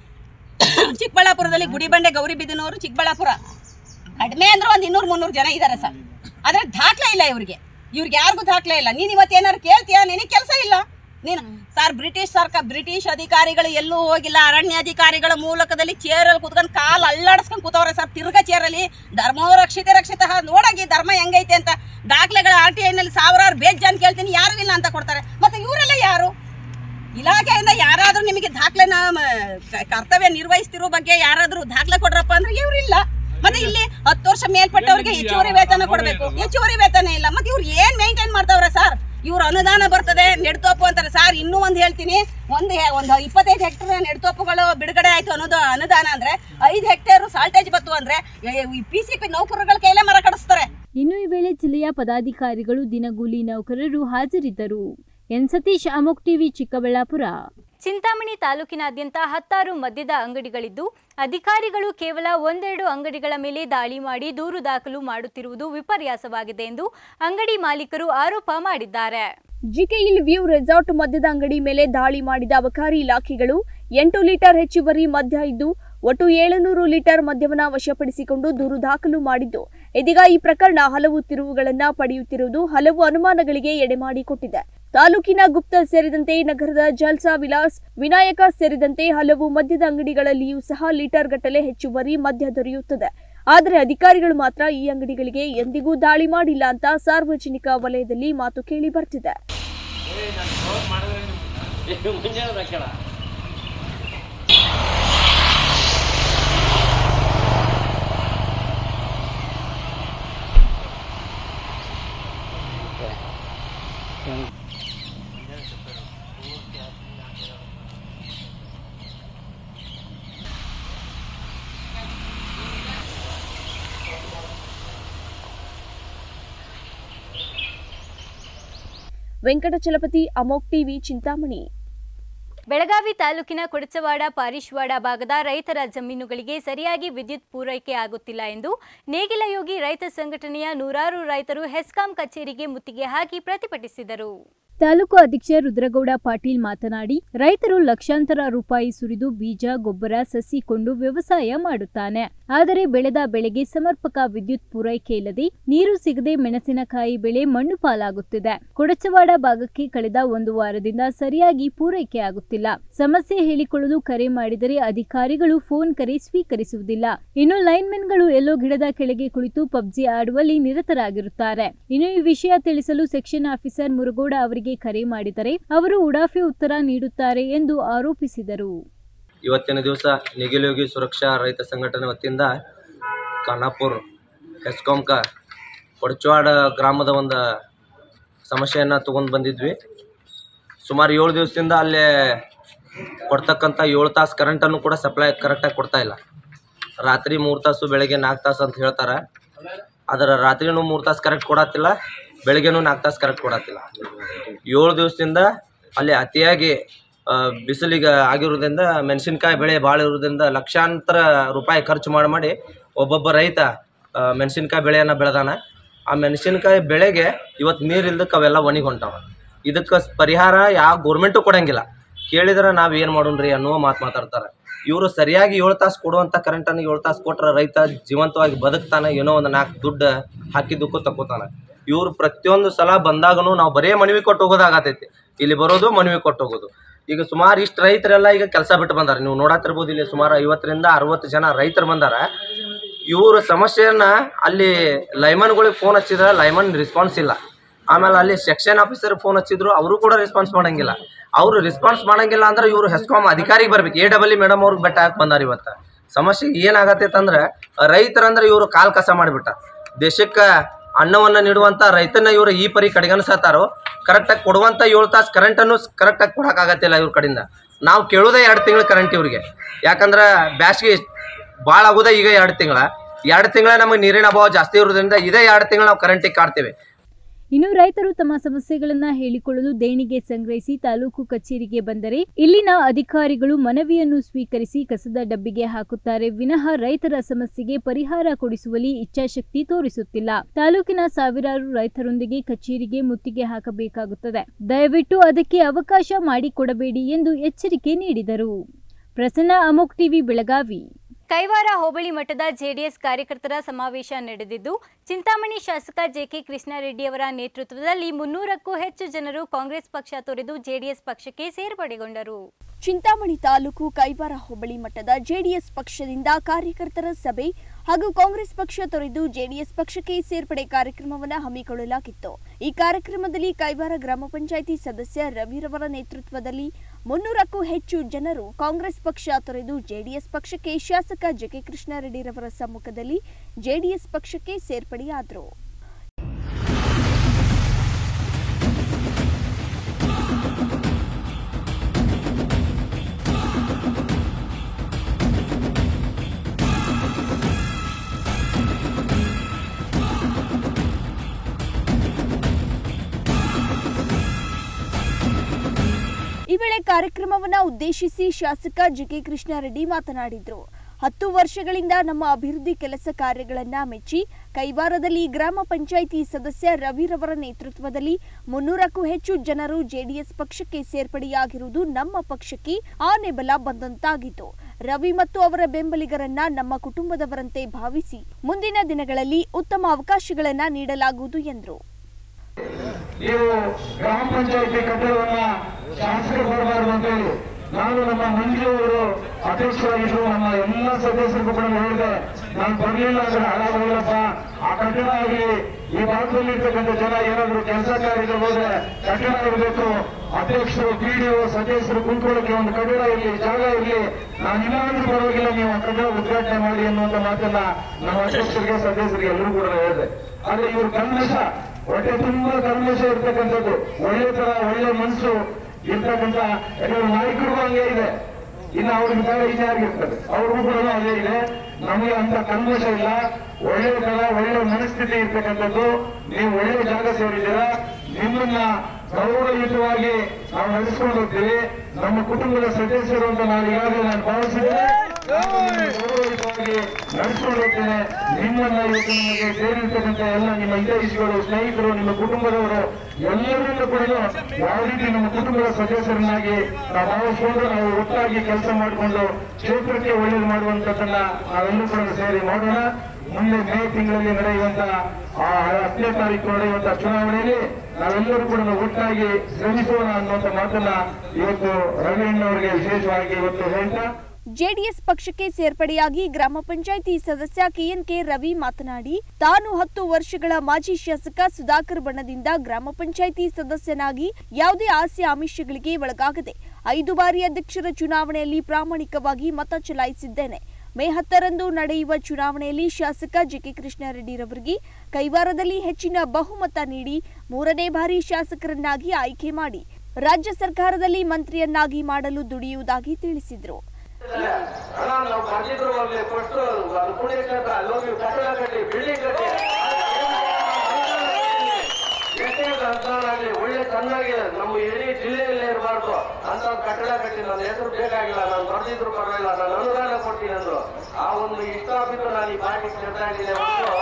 ಚಿಕ್ಕಬಳ್ಳಾಪುರದಲ್ಲಿ ಗುಡಿಬಂಡೆ, ಗೌರಿಬಿದನೂರು, ಚಿಕ್ಕಬಳ್ಳಾಪುರ ಕಡಿಮೆ ಅಂದ್ರೆ ಒಂದು 200-300 ಜನ ಇದ್ದಾರೆ ಸರ್. ಆದ್ರೆ ದಾಖಲೆ ಇಲ್ಲ ಇವ್ರಿಗೆ ಯಾರಿಗೂ ದಾಖಲೆ ಇಲ್ಲ. ನೀನ್ ಇವತ್ತೇನಾರು ಕೇಳ್ತೀಯಾ? ನಿನಗೆ ಕೆಲಸ ಇಲ್ಲ ನೀನು ಸರ್. ಬ್ರಿಟಿಷ್ ಅಧಿಕಾರಿಗಳು ಎಲ್ಲೂ ಹೋಗಿಲ್ಲ. ಅರಣ್ಯ ಅಧಿಕಾರಿಗಳ ಮೂಲಕದಲ್ಲಿ ಚೇರಲ್ಲಿ ಕೂತ್ಕೊಂಡು ಕಾಲು ಅಲ್ಲಾಡಿಸ್ಕೊಂಡು ಕೂತವ್ರೆ ಸರ್. ತಿರ್ಗಾ ಚೇರಲ್ಲಿ ಧರ್ಮೋ ರಕ್ಷಿತ ನೋಡಾಗಿ ಧರ್ಮ ಹೆಂಗೈತೆ ಅಂತ ದಾಖಲೆಗಳು RTI ನಲ್ಲಿ ಸಾವಿರಾರು ಬೇಜಾನ್ ಕೇಳ್ತೀನಿ, ಯಾರು ಇಲ್ಲ ಅಂತ ಕೊಡ್ತಾರೆ. ಮತ್ತೆ ಇವರೆಲ್ಲ ಯಾರು? ಇಲಾಖೆಯಿಂದ ಯಾರಾದ್ರೂ ನಿಮಗೆ ದಾಖಲೆನ ಕರ್ತವ್ಯ ನಿರ್ವಹಿಸ್ತಿರೋ ಬಗ್ಗೆ ಯಾರಾದ್ರೂ ದಾಖಲೆ ಕೊಡ್ರಪ್ಪ ಅಂದ್ರೆ ಇವರಿಲ್ಲ. ಮತ್ತೆ ಇಲ್ಲಿ 10 ವರ್ಷ ಮೇಲ್ಪಟ್ಟವರಿಗೆ ಹೆಚ್ಚುವರಿ ವೇತನ ಕೊಡಬೇಕು, ಹೆಚ್ಚುವರಿ ವೇತನ ಇಲ್ಲ. ಮತ್ತೆ ಇವ್ರು ಏನ್ ಮೇಂಟೈನ್ ಮಾಡ್ತಾವ್ರೆ ಸರ್? ಇವ್ರು ಅನುದಾನ ಬರ್ತದೆ, ನೆಡ್ತೋಪು ಅಂತಾರೆ ಸರ್. ಇನ್ನೂ ಒಂದು ಹೇಳ್ತೀನಿ, ಒಂದು 25 ಹೆಕ್ಟೇರ್ ನೆಡ್ತೋಪುಗಳು ಬಿಡುಗಡೆ ಆಯ್ತು ಅನ್ನೋದು ಅನುದಾನ ಅಂದ್ರೆ 5 ಹೆಕ್ಟೇರ್ ಸಾಲ್ಟೇಜ್ ಬತ್ತು ಅಂದ್ರೆ PCP ನೌಕರಗಳ ಕೈಲೇ ಮರ ಕಡಿಸ್ತಾರೆ. ಇನ್ನು ಈ ವೇಳೆ ಜಿಲ್ಲೆಯ ಪದಾಧಿಕಾರಿಗಳು, ದಿನಗೂಲಿ ನೌಕರರು ಹಾಜರಿದ್ದರು. ಎನ್ ಸತೀಶ್, ಅಮೋಕ್ ಟಿವಿ, ಚಿಕ್ಕಬಳ್ಳಾಪುರ. ಚಿಂತಾಮಣಿ ತಾಲೂಕಿನಾದ್ಯಂತ 10 ಮದ್ಯದ ಅಂಗಡಿಗಳಿದ್ದು ಅಧಿಕಾರಿಗಳು ಕೇವಲ 1-2 ಅಂಗಡಿಗಳ ಮೇಲೆ ದಾಳಿ ಮಾಡಿ ದೂರು ದಾಖಲು ಮಾಡುತ್ತಿರುವುದು ವಿಪರ್ಯಾಸವಾಗಿದೆ ಎಂದು ಅಂಗಡಿ ಮಾಲೀಕರು ಆರೋಪ ಮಾಡಿದ್ದಾರೆ. ಜಿಕೆಇಲ್ ವ್ಯೂ ರೆಸಾರ್ಟ್ ಮದ್ಯದ ಅಂಗಡಿ ಮೇಲೆ ದಾಳಿ ಮಾಡಿದ ಅಬಕಾರಿ ಇಲಾಖೆಗಳು 8 ಲೀಟರ್ ಹೆಚ್ಚುವರಿ ಮದ್ಯ ಇದ್ದು ಒಟ್ಟು 700 ಲೀಟರ್ ಮದ್ಯವನ್ನು ವಶಪಡಿಸಿಕೊಂಡು ದೂರು ದಾಖಲು ಮಾಡಿದ್ದು, ಇದೀಗ ಈ ಪ್ರಕರಣ ಹಲವು ತಿರುವುಗಳನ್ನು ಪಡೆಯುತ್ತಿರುವುದು ಹಲವು ಅನುಮಾನಗಳಿಗೆ ಎಡೆಮಾಡಿಕೊಟ್ಟಿದೆ. ತಾಲೂಕಿನ ಗುಪ್ತ ಸೇರಿದಂತೆ ನಗರದ ಜಲ್ಸಾ ವಿಲಾಸ್, ವಿನಾಯಕ ಸೇರಿದಂತೆ ಹಲವು ಮದ್ಯದ ಅಂಗಡಿಗಳಲ್ಲಿಯೂ ಸಹ ಲೀಟರ್ ಗಟ್ಟಲೆ ಹೆಚ್ಚುವರಿ ಮದ್ಯ ದೊರೆಯುತ್ತದೆ. ಆದರೆ ಅಧಿಕಾರಿಗಳು ಮಾತ್ರ ಈ ಅಂಗಡಿಗಳಿಗೆ ಎಂದಿಗೂ ದಾಳಿ ಮಾಡಿಲ್ಲ ಅಂತ ಸಾರ್ವಜನಿಕ ವಲಯದಲ್ಲಿ ಮಾತು ಕೇಳಿ ಬರ್ತಿದೆ. ವೆಂಕಟಚಲಪತಿ, ಅಮೋಕ್ ಟಿವಿ, ಚಿಂತಾಮಣಿ. ಬೆಳಗಾವಿ ತಾಲೂಕಿನ ಕೊಡಚವಾಡ, ಪಾರಿಶ್ವಾಡ ಭಾಗದ ರೈತರ ಜಮೀನುಗಳಿಗೆ ಸರಿಯಾಗಿ ವಿದ್ಯುತ್ ಪೂರೈಕೆ ಆಗುತ್ತಿಲ್ಲ ಎಂದು ನೇಗಿಲಯೋಗಿ ರೈತ ಸಂಘಟನೆಯ 100 ರೈತರು ಹೆಸ್ಕಾಂ ಕಚೇರಿಗೆ ಮುತ್ತಿಗೆ ಹಾಕಿ ಪ್ರತಿಭಟಿಸಿದರು. ತಾಲೂಕು ಅಧ್ಯಕ್ಷ ರುದ್ರಗೌಡ ಪಾಟೀಲ್ ಮಾತನಾಡಿ, ರೈತರು ಲಕ್ಷಾಂತರ ರೂಪಾಯಿ ಸುರಿದು ಬೀಜ, ಗೊಬ್ಬರ, ಸಸಿ ಕೊಂಡು ವ್ಯವಸಾಯ ಮಾಡುತ್ತಾನೆ. ಆದರೆ ಬೆಳೆದ ಬೆಳೆಗೆ ಸಮರ್ಪಕ ವಿದ್ಯುತ್ ಪೂರೈಕೆ ಇಲ್ಲದೆ ನೀರು ಸಿಗದೆ ಮೆಣಸಿನಕಾಯಿ ಬೆಳೆ ಮಣ್ಣು ಪಾಲಾಗುತ್ತಿದೆ. ಕೊಡಚವಾಡ ಭಾಗಕ್ಕೆ ಕಳೆದ 1 ವಾರದಿಂದ ಸರಿಯಾಗಿ ಪೂರೈಕೆ ಆಗುತ್ತಿಲ್ಲ. ಸಮಸ್ಯೆ ಹೇಳಿಕೊಳ್ಳಲು ಕರೆ ಮಾಡಿದರೆ ಅಧಿಕಾರಿಗಳು ಫೋನ್ ಕರೆ ಸ್ವೀಕರಿಸುವುದಿಲ್ಲ. ಇನ್ನು ಲೈನ್ಮೆನ್ಗಳು ಎಲ್ಲೋ ಗಿಡದ ಕೆಳಗೆ ಕುಳಿತು ಪಬ್ಜಿ ಆಡುವಲ್ಲಿ ನಿರತರಾಗಿರುತ್ತಾರೆ. ಇನ್ನು ಈ ವಿಷಯ ತಿಳಿಸಲು ಸೆಕ್ಷನ್ ಆಫೀಸರ್ ಮುರುಗೋಡ ಅವರಿಗೆ ಕರೆ ಮಾಡಿದರೆ ಅವರು ಉಡಾಫೆ ಉತ್ತರ ನೀಡುತ್ತಾರೆ ಎಂದು ಆರೋಪಿಸಿದರು. ಇವತ್ತಿನ ದಿವಸ ನೇಗಿಲಯೋಗಿ ಸುರಕ್ಷಾ ರೈತ ಸಂಘಟನೆ ವತಿಯಿಂದ ಖಾನಾಪುರ ಹೆಸ್ಕಾಂಕ ಕೊಡಚವಾಡ ಗ್ರಾಮದ ಒಂದು ಸಮಸ್ಯೆಯನ್ನು ತಗೊಂಡು ಬಂದಿದ್ವಿ. ಸುಮಾರು 7 ದಿವಸದಿಂದ ಅಲ್ಲೇ ಕೊಡ್ತಕ್ಕಂಥ 7 ತಾಸು ಕರೆಂಟನ್ನು ಕೂಡ ಸಪ್ಲೈ ಕರೆಕ್ಟಾಗಿ ಕೊಡ್ತಾ ಇಲ್ಲ. ರಾತ್ರಿ 3 ತಾಸು, ಬೆಳಗ್ಗೆ 4 ತಾಸು ಅಂತ ಹೇಳ್ತಾರೆ. ಆದರೆ ರಾತ್ರಿನೂ 3 ತಾಸು ಕರೆಕ್ಟ್ ಕೊಡತ್ತಿಲ್ಲ, ಬೆಳಗ್ಗೆನೂ 4 ತಾಸು ಕರೆಕ್ಟ್ ಕೊಡತ್ತಿಲ್ಲ. 7 ದಿವಸದಿಂದ ಅಲ್ಲಿ ಅತಿಯಾಗಿ ಬಿಸಿಲಿಗೆ ಆಗಿರೋದ್ರಿಂದ ಮೆಣಸಿನ್ಕಾಯಿ ಬೆಳೆ ಭಾಳ ಇರೋದ್ರಿಂದ ಲಕ್ಷಾಂತರ ರೂಪಾಯಿ ಖರ್ಚು ಮಾಡಿ ಒಬ್ಬೊಬ್ಬ ರೈತ ಮೆಣಸಿನ್ಕಾಯಿ ಬೆಳೆಯನ್ನು ಬೆಳೆದಾನ. ಆ ಮೆಣಸಿನ್ಕಾಯಿ ಬೆಳೆಗೆ ಇವತ್ತು ನೀರಿಲ್ದಕ್ಕೆ ಅವೆಲ್ಲ ಒಣಗಿ ಹೊಂಟಾವ. ಇದಕ್ಕೆ ಪರಿಹಾರ ಯಾವ ಗೌರ್ಮೆಂಟು ಕೊಡೋಂಗಿಲ್ಲ. ಕೇಳಿದ್ರೆ ನಾವು ಏನು ಮಾಡೋಣ್ರಿ ಅನ್ನೋ ಮಾತಾಡ್ತಾರೆ. ಇವರು ಸರಿಯಾಗಿ 7 ತಾಸು ಕೊಡುವಂಥ ಕರೆಂಟನ್ನು 7 ತಾಸು ಕೊಟ್ಟರೆ ರೈತ ಜೀವಂತವಾಗಿ ಬದುಕ್ತಾನೆ, ಏನೋ ಒಂದು 4 ದುಡ್ಡು ಹಾಕಿದ್ದಕ್ಕೂ ತಗೋತಾನೆ. ಇವರು ಪ್ರತಿಯೊಂದು ಸಲ ಬಂದಾಗೂ ನಾವು ಬರೀ ಮನವಿ ಕೊಟ್ಟು ಹೋಗೋದಾಗತೈತಿ. ಇಲ್ಲಿ ಬರೋದು ಮನವಿ ಕೊಟ್ಟು ಹೋಗೋದು. ಈಗ ಸುಮಾರು ಇಷ್ಟು ರೈತರೆಲ್ಲ ಈಗ ಕೆಲಸ ಬಿಟ್ಟು ಬಂದಾರೆ. ನೀವು ನೋಡತ್ತಿರ್ಬೋದು, ಇಲ್ಲಿ ಸುಮಾರು 50ರಿಂದ 60 ಜನ ರೈತರು ಬಂದಾರ. ಇವ್ರ ಸಮಸ್ಯೆಯನ್ನು ಅಲ್ಲಿ ಲೈಮನ್ಗಳಿಗೆ ಫೋನ್ ಹಚ್ಚಿದ್ರೆ ಲೈಮನ್ ರೆಸ್ಪಾನ್ಸ್ ಇಲ್ಲ. ಆಮೇಲೆ ಅಲ್ಲಿ ಸೆಕ್ಷನ್ ಆಫೀಸರ್ ಫೋನ್ ಹಚ್ಚಿದ್ರು, ಅವರು ಕೂಡ ರೆಸ್ಪಾನ್ಸ್ ಮಾಡೋಂಗಿಲ್ಲ. ಅವರು ರೆಸ್ಪಾನ್ಸ್ ಮಾಡೋಂಗಿಲ್ಲ ಅಂದ್ರೆ ಇವರು ಹೆಸ್ಕಾಮ್ ಅಧಿಕಾರಿಗೆ ಬರ್ಬೇಕು. AWE ಮೇಡಮ್ ಅವ್ರಿಗೆ ಬೆಟ್ಟ ಹಾಕಿ ಬಂದಾರ. ಇವತ್ತು ಸಮಸ್ಯೆ ಏನಾಗತ್ತೈತೆ ಅಂದ್ರೆ ರೈತರಂದ್ರೆ ಇವರು ಕಾಲು ಕಸ ಮಾಡಿಬಿಟ್ಟ. ದೇಶಕ್ಕೆ ಅನ್ನವನ್ನು ನೀಡುವಂಥ ರೈತನ ಇವರು ಈ ಪರಿ ಕಡೆಗಣಿಸತ್ತಾರೋ. ಕರೆಕ್ಟಾಗಿ ಕೊಡುವಂಥ 7 ತಾಸು ಕರೆಂಟನ್ನು ಕರೆಕ್ಟಾಗಿ ಕೊಡೋಕ್ಕಾಗತ್ತಿಲ್ಲ ಇವ್ರ ಕಡೆಯಿಂದ. ನಾವು ಕೇಳೋದೇ 2 ತಿಂಗಳು ಕರೆಂಟ್ ಇವ್ರಿಗೆ. ಯಾಕಂದ್ರೆ ಬ್ಯಾಸಿಗೆ ಭಾಳ ಆಗೋದೇ ಈಗ 2 ತಿಂಗಳ ನಮಗೆ ನೀರಿನ ಅಭಾವ ಜಾಸ್ತಿ ಇರೋದ್ರಿಂದ ಇದೇ 2 ತಿಂಗಳು ನಾವು ಕರೆಂಟಿಗೆ ಕಾಡ್ತೇವೆ. ಇನ್ನು ರೈತರು ತಮ್ಮ ಸಮಸ್ಯೆಗಳನ್ನ ಹೇಳಿಕೊಳ್ಳಲು ದೇಣಿಗೆ ಸಂಗ್ರಹಿಸಿ ತಾಲೂಕು ಕಚೇರಿಗೆ ಬಂದರೆ ಇಲ್ಲಿನ ಅಧಿಕಾರಿಗಳು ಮನವಿಯನ್ನು ಸ್ವೀಕರಿಸಿ ಕಸದ ಡಬ್ಬಿಗೆ ಹಾಕುತ್ತಾರೆ ವಿನಃ ರೈತರ ಸಮಸ್ಯೆಗೆ ಪರಿಹಾರ ಕೊಡಿಸುವಲ್ಲಿ ಇಚ್ಛಾಶಕ್ತಿ ತೋರಿಸುತ್ತಿಲ್ಲ. ತಾಲೂಕಿನ ಸಾವಿರಾರು ರೈತರೊಂದಿಗೆ ಕಚೇರಿಗೆ ಮುತ್ತಿಗೆ ಹಾಕಬೇಕಾಗುತ್ತದೆ. ದಯವಿಟ್ಟು ಅದಕ್ಕೆ ಅವಕಾಶ ಮಾಡಿಕೊಡಬೇಡಿ ಎಂದು ಎಚ್ಚರಿಕೆ ನೀಡಿದರು. ಪ್ರಸನ್ನ ಅಮೋಕ್ ಟಿವಿ ಬೆಳಗಾವಿ. ಕೈವಾರ ಹೋಬಳಿ ಮಟ್ಟದ ಜೆಡಿಎಸ್ ಕಾರ್ಯಕರ್ತರ ಸಮಾವೇಶ ನಡೆದಿದ್ದು ಚಿಂತಾಮಣಿ ಶಾಸಕ ಜೆಕೆ ಕೃಷ್ಣಾರೆಡ್ಡಿ ಅವರ ನೇತೃತ್ವದಲ್ಲಿ 300ಕ್ಕೂ ಹೆಚ್ಚು ಜನರು ಕಾಂಗ್ರೆಸ್ ಪಕ್ಷ ತೊರೆದು ಜೆಡಿಎಸ್ ಪಕ್ಷಕ್ಕೆ ಸೇರ್ಪಡೆಗೊಂಡರು. ಚಿಂತಾಮಣಿ ತಾಲೂಕು ಕೈವಾರ ಹೋಬಳಿ ಮಟ್ಟದ ಜೆಡಿಎಸ್ ಪಕ್ಷದಿಂದ ಕಾರ್ಯಕರ್ತರ ಸಭೆ ಹಾಗೂ ಕಾಂಗ್ರೆಸ್ ಪಕ್ಷ ತೊರೆದು ಜೆಡಿಎಸ್ ಪಕ್ಷಕ್ಕೆ ಸೇರ್ಪಡೆ ಕಾರ್ಯಕ್ರಮವನ್ನು ಹಮ್ಮಿಕೊಳ್ಳಲಾಗಿತ್ತು. ಈ ಕಾರ್ಯಕ್ರಮದಲ್ಲಿ ಕೈವಾರ ಗ್ರಾಮ ಪಂಚಾಯಿತಿ ಸದಸ್ಯ ರವಿರವರ ನೇತೃತ್ವದಲ್ಲಿ 300ಕ್ಕೂ ಹೆಚ್ಚು ಜನರು ಕಾಂಗ್ರೆಸ್ ಪಕ್ಷ ತೊರೆದು ಜೆಡಿಎಸ್ ಪಕ್ಷಕ್ಕೆ ಶಾಸಕ ಜೆಕೆ ಕೃಷ್ಣಾರೆಡ್ಡಿರವರ ಸಮ್ಮುಖದಲ್ಲಿ ಜೆಡಿಎಸ್ ಪಕ್ಷಕ್ಕೆ ಸೇರ್ಪಡೆಯಾದರು. ಈ ವೇಳೆ ಕಾರ್ಯಕ್ರಮವನ್ನು ಉದ್ದೇಶಿಸಿ ಶಾಸಕ ಜೆಕೆ ಕೃಷ್ಣಾರೆಡ್ಡಿ ಮಾತನಾಡಿದರು. 10 ವರ್ಷಗಳಿಂದ ನಮ್ಮ ಅಭಿವೃದ್ಧಿ ಕೆಲಸ ಕಾರ್ಯಗಳನ್ನು ಮೆಚ್ಚಿ ಕೈವಾರದಲ್ಲಿ ಗ್ರಾಮ ಪಂಚಾಯಿತಿ ಸದಸ್ಯ ರವಿರವರ ನೇತೃತ್ವದಲ್ಲಿ 300ಕ್ಕೂ ಹೆಚ್ಚು ಜನರು ಜೆಡಿಎಸ್ ಪಕ್ಷಕ್ಕೆ ಸೇರ್ಪಡೆಯಾಗಿರುವುದು ನಮ್ಮ ಪಕ್ಷಕ್ಕೆ ಆನೆ ಬಲ ಬಂದಂತಾಗಿತ್ತು. ರವಿ ಮತ್ತು ಅವರ ಬೆಂಬಲಿಗರನ್ನ ನಮ್ಮ ಕುಟುಂಬದವರಂತೆ ಭಾವಿಸಿ ಮುಂದಿನ ದಿನಗಳಲ್ಲಿ ಉತ್ತಮ ಅವಕಾಶಗಳನ್ನು ನೀಡಲಾಗುವುದು ಎಂದರು. ನೀವು ಗ್ರಾಮ ಪಂಚಾಯಿತಿ ಕಟ್ಟಡವನ್ನ ಶಾಸಕರು ಬರಬಾರದು ಅಂತ ಹೇಳಿ ನಾನು ನಮ್ಮ ಮಂಜು ಅವರು ಅಧ್ಯಕ್ಷರಾಗಿದ್ದು ನಮ್ಮ ಎಲ್ಲ ಸದಸ್ಯರಿಗೂ ಕೂಡ ಹೇಳಿದೆ. ನಾನು ಬರಲಿಲ್ಲ ಅಂದ್ರೆ ಹಾಳಾಗಲಿಲ್ಲಪ್ಪ, ಆ ಕಟ್ಟಡ ಆಗಲಿ ಈ ಭಾಗದಲ್ಲಿ ಇರ್ತಕ್ಕಂಥ ಜನ ಏನಾದ್ರು ಕೆಲಸ ಕಾರ್ಯಗಳು ಹೋದ್ರೆ ಕಟ್ಟಡ ಇರಬೇಕು, ಅಧ್ಯಕ್ಷರು PDO ಸದಸ್ಯರು ಕುಂತ್ಕೊಳ್ಳೋಕೆ ಒಂದು ಕಟ್ಟಡ ಇರಲಿ, ಜಾಗ ಇರಲಿ, ನಾನು ಇನ್ನಾದ್ರೂ ಪರವಾಗಿಲ್ಲ ನೀವು ಆ ಕಟ್ಟಡ ಉದ್ಘಾಟನೆ ಮಾಡಿ ಅನ್ನುವಂತ ಮಾತನ್ನ ನಮ್ಮ ಅಧ್ಯಕ್ಷರಿಗೆ ಸದಸ್ಯರಿಗೆ ಎಲ್ಲರೂ ಕೂಡ ಹೇಳಿದೆ. ಆದ್ರೆ ಇವರು ಕಲ್ಮಶ, ಹೊಟ್ಟೆ ತುಂಬಾ ಕಲ್ಮಶ ಇರ್ತಕ್ಕಂಥದ್ದು, ಒಳ್ಳೆ ತರ ಒಳ್ಳೆ ಮನಸ್ಸು ಇರ್ತಕ್ಕಂಥ ಕೆಲವು ನಾಯಕರಿಗೂ ಹಂಗೆ ಇದೆ. ಇನ್ನು ಅವ್ರಿಗೆ ತರ ಇನ್ನಾಗಿರ್ತದೆ, ಅವ್ರಿಗೂ ಕೂಡ ಅದೇ ಇದೆ. ನಮಗೆ ಅಂತ ಕಲ್ಮಶ ಇಲ್ಲ, ಒಳ್ಳೆ ತರ ಒಳ್ಳೆ ಮನಸ್ಥಿತಿ ಇರ್ತಕ್ಕಂಥದ್ದು. ನೀವು ಒಳ್ಳೆ ಜಾಗ ಸೇರಿದ್ದೀರಾ, ನಿಮ್ಮನ್ನ ಗೌರವಯುತವಾಗಿ ನಾವು ನಡೆಸ್ಕೊಂಡು ಹೋಗ್ತೀವಿ. ನಮ್ಮ ಕುಟುಂಬದ ಸದಸ್ಯರು ಅಂತ ನಾನು ಈಗಾಗಲೇ ಭಾವಿಸಿದ್ದೇನೆ. ಗೌರವಯುತವಾಗಿ ನಡೆಸ್ಕೊಂಡು ಹೋಗ್ತೇನೆ. ನಿಮ್ಮನ್ನ ಇವತ್ತು ನಮಗೆ ಸೇರಿರ್ತಕ್ಕಂಥ ಎಲ್ಲ ನಿಮ್ಮ ಹಿತೈಷಿಗಳು, ಸ್ನೇಹಿತರು, ನಿಮ್ಮ ಕುಟುಂಬದವರು ಎಲ್ಲರನ್ನೂ ಕೂಡ ಯಾವ ರೀತಿ ನಮ್ಮ ಕುಟುಂಬದ ಸದಸ್ಯರನ್ನಾಗಿ ನಾವು ಭಾವಿಸಿಕೊಂಡು ನಾವು ಒಟ್ಟಾಗಿ ಕೆಲಸ ಮಾಡಿಕೊಂಡು ಕ್ಷೇತ್ರಕ್ಕೆ ಒಳ್ಳೇದು ಮಾಡುವಂತದ್ದನ್ನ ನಾವೆಲ್ಲರೂ ಕೂಡ ಸೇರಿ ಮಾಡೋಣ. ಮುಂದೆ ಮೇ ತಿಂಗಳಲ್ಲಿ ನಡೆಯುವಂತ 10ನೇ ತಾರೀಕು ನಡೆಯುವಂತಹ ಚುನಾವಣೆಯಲ್ಲಿ ನಾವೆಲ್ಲರೂ ಕೂಡ ಒಟ್ಟಾಗಿ ಶ್ರಮಿಸೋಣ ಅನ್ನುವಂತ ಮಾತನ್ನ ಇವತ್ತು ರವಿಯಣ್ಣವರಿಗೆ ವಿಶೇಷವಾಗಿ ಇವತ್ತು ಹೇಳ್ತಾ, ಜೆಡಿಎಸ್ ಪಕ್ಷಕ್ಕೆ ಸೇರ್ಪಡೆಯಾಗಿ ಗ್ರಾಮ ಪಂಚಾಯಿತಿ ಸದಸ್ಯ KNK ರವಿ ಮಾತನಾಡಿ, ತಾನು 10 ವರ್ಷಗಳ ಮಾಜಿ ಶಾಸಕ ಸುಧಾಕರ್ ಬಣದಿಂದ ಗ್ರಾಮ ಪಂಚಾಯಿತಿ ಸದಸ್ಯನಾಗಿ ಯಾವುದೇ ಆಸೆ ಆಮಿಷಗಳಿಗೆ ಒಳಗಾಗದೆ 5 ಬಾರಿ ಅಧ್ಯಕ್ಷರ ಚುನಾವಣೆಯಲ್ಲಿ ಪ್ರಾಮಾಣಿಕವಾಗಿ ಮತ ಚಲಾಯಿಸಿದ್ದೇನೆ. ಮೇ 10ರಂದು ನಡೆಯುವ ಚುನಾವಣೆಯಲ್ಲಿ ಶಾಸಕ ಜೆಕೆ ಕೃಷ್ಣಾರೆಡ್ಡಿರವರಿಗೆ ಕೈವಾರದಲ್ಲಿ ಹೆಚ್ಚಿನ ಬಹುಮತ ನೀಡಿ 3ನೇ ಬಾರಿ ಶಾಸಕರನ್ನಾಗಿ ಆಯ್ಕೆ ಮಾಡಿ ರಾಜ್ಯ ಸರ್ಕಾರದಲ್ಲಿ ಮಂತ್ರಿಯನ್ನಾಗಿ ಮಾಡಲು ದುಡಿಯುವುದಾಗಿ ತಿಳಿಸಿದರು. ನಾವು ಬರ್ತಿದ್ರು ಫಸ್ಟ್ ಪುಣ್ಯಕ್ಷೇತ್ರ ಅಲ್ಲೋಗಿ ಕಟ್ಟಡ ಕಟ್ಟಿ ಬಿಲ್ಡಿಂಗ್ ಕಟ್ಟಿ ಎಷ್ಟೇ ಅನುದಾನ ಆಗಲಿ ಒಳ್ಳೆ ಚೆನ್ನಾಗಿ ನಮ್ಮ ಇಡೀ ಜಿಲ್ಲೆಯಲ್ಲೇ ಇರಬಾರ್ದು ಅಂತ ಕಟ್ಟಡ ಕಟ್ಟಿ ನನ್ನ ಹೆಸರು ಬೇಕಾಗಿಲ್ಲ, ನಾನು ಬರೆದಿದ್ರು ಪರವಾಗಿಲ್ಲ, ನಾನು ಅನುದಾನ ಕೊಡ್ತೀನಿ ಅಂದ್ರು. ಆ ಒಂದು ಇಷ್ಟ ಬಿಟ್ಟು ನಾನು ಈ ಪಾರ್ಟಿ ಸೇರ್ತಾ ಇದ್ದೀನಿ.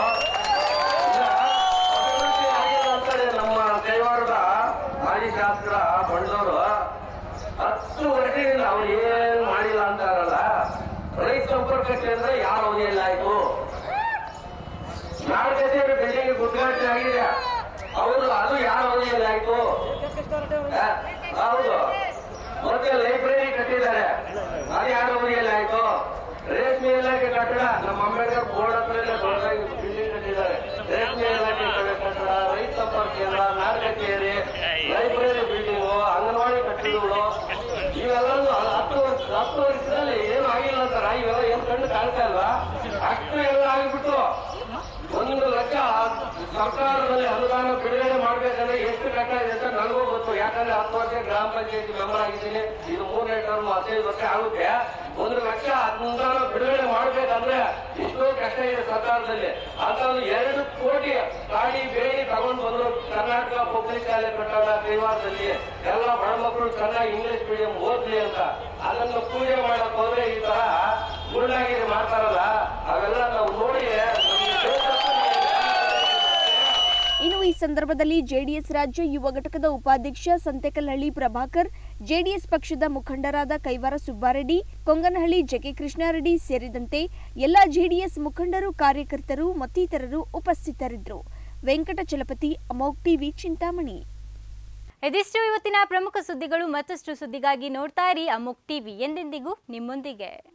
ಅಂತೇಳಿ ನಮ್ಮ ಕೈವಾರದ ಮಾಜಿ ಶಾಸಕರ ಬಂಡವರು 10 ವರ್ಷದಿಂದ ಅವ್ರು ಏನ್ ಮಾಡಿಲ್ಲ ಅಂತಾರಲ್ಲ. ರೈತ ಸಂಪರ್ಕ ಕೇಂದ್ರ ಯಾರ ಅವಧಿಯಲ್ಲಿ ಆಯ್ತು? ನಾಡಗತಿಯವರು ಬಿಲ್ಡಿಂಗ್ ಉದ್ಘಾಟನೆ ಆಗಿದೆ, ಅವರು ಅದು ಯಾರ ಅವಧಿಯಲ್ಲಿ ಆಯ್ತು? ಹೌದು. ಮತ್ತೆ ಲೈಬ್ರರಿ ಕಟ್ಟಿದ್ದಾರೆ, ಅದು ಯಾರ ಅವಧಿಯಲ್ಲಿ ಆಯ್ತು? ರೇಷ್ಮೆ ಇಲಾಖೆ ಕಟ್ಟಡ ನಮ್ಮ ಅಂಬೇಡ್ಕರ್ ಬೋರ್ಡ್ ಹತ್ರಲ್ಲೇ ದೊಡ್ಡದಾಗಿ ಬಿಲ್ಡಿಂಗ್ ಕಟ್ಟಿದ್ದಾರೆ. ರೇಷ್ಮೆ ಇಲಾಖೆ ಕಟ್ಟಡ, ರೈತ ಸಂಪರ್ಕ ಕೇಂದ್ರ, ನಾಡಗತಿಯರಿ, ಲೈಬ್ರರಿ ಬಿಲ್ಡಿಂಗು, ಅಂಗನವಾಡಿ ಕಟ್ಟಡಗಳು, ಇವೆಲ್ಲವೂ 10 ವರ್ಷದಲ್ಲಿ ಏನು ಆಗಿಲ್ಲ ಅಂತಾರ. ಇವೆಲ್ಲ ಏನು ಕಣ್ಣು ಕಾಣ್ತಾ ಇಲ್ವಾ? ಅಷ್ಟು ಎಲ್ಲ ಆಗಿಬಿಟ್ಟು 1 ಲಕ್ಷ ಸರ್ಕಾರದಲ್ಲಿ ಅನುದಾನ ಬಿಡುಗಡೆ ಮಾಡ್ಬೇಕಂದ್ರೆ ಎಷ್ಟು ಕಟ್ಟ ಇದೆ ಅಂತ ನನಗೂ ಗೊತ್ತು. ಯಾಕಂದ್ರೆ 10 ವರ್ಷ ಗ್ರಾಮ ಪಂಚಾಯತಿ ಮೆಂಬರ್ ಆಗಿದ್ದೀನಿ. ಇದು 3ನೇ ಟರ್ಮ್ 15 ವರ್ಷ ಆಗುತ್ತೆ. 1 ಲಕ್ಷ ಅನುದಾನ ಬಿಡುಗಡೆ ಮಾಡ್ಬೇಕಂದ್ರೆ ಇಷ್ಟೋ ಕಷ್ಟ ಇದೆ ಸರ್ಕಾರದಲ್ಲಿ. ಅಂತ 2 ಕೋಟಿ ಗಾಡಿ ಬೇಡಿ ತಗೊಂಡು ಬಂದ್ರು. ಕರ್ನಾಟಕ ಪಬ್ಲಿಕ್ ಶಾಲೆ ಕಟ್ಟಡ ಕೈವಾರದಲ್ಲಿ ಎಲ್ಲ ಬಡ ಮಕ್ಕಳು ಚೆನ್ನಾಗಿ ಇಂಗ್ಲಿಷ್ ಮೀಡಿಯಂ ಓದ್ಲಿ ಅಂತ ಅದನ್ನು ಪೂಜೆ ಮಾಡಕ್ ಹೋದ್ರೆ ಈ ತರ ಗುರುನಾಗಿರಿ ಮಾಡ್ತಾರಲ್ಲ, ಅವೆಲ್ಲ ನಾವು ನೋಡಿ. ಇನ್ನು ಈ ಸಂದರ್ಭದಲ್ಲಿ ಜೆಡಿಎಸ್ ರಾಜ್ಯ ಯುವ ಘಟಕದ ಉಪಾಧ್ಯಕ್ಷ ಸಂತೆಕಲ್ಹಳ್ಳಿ ಪ್ರಭಾಕರ್, ಜೆಡಿಎಸ್ ಪಕ್ಷದ ಮುಖಂಡರಾದ ಕೈವಾರ ಸುಬ್ಬಾರೆಡ್ಡಿ, ಕೊಂಗನಹಳ್ಳಿ ಜಕೆ ಕೃಷ್ಣಾರೆಡ್ಡಿ ಸೇರಿದಂತೆ ಎಲ್ಲ ಜೆಡಿಎಸ್ ಮುಖಂಡರು, ಕಾರ್ಯಕರ್ತರು ಮತ್ತಿತರರು ಉಪಸ್ಥಿತರಿದ್ದರು. ವೆಂಕಟಚಲಪತಿ, ಅಮೋಘ್ ಟಿವಿ, ಚಿಂತಾಮಣಿ. ಇದಿಷ್ಟು ಇವತ್ತಿನ ಪ್ರಮುಖ ಸುದ್ದಿಗಳು. ಮತ್ತಷ್ಟು ಸುದ್ದಿಗಾಗಿ ನೋಡ್ತಾ ಇರಿ ಅಮೋಘ್ ಟಿವಿ, ಎಂದೆಂದಿಗೂ ನಿಮ್ಮೊಂದಿಗೆ.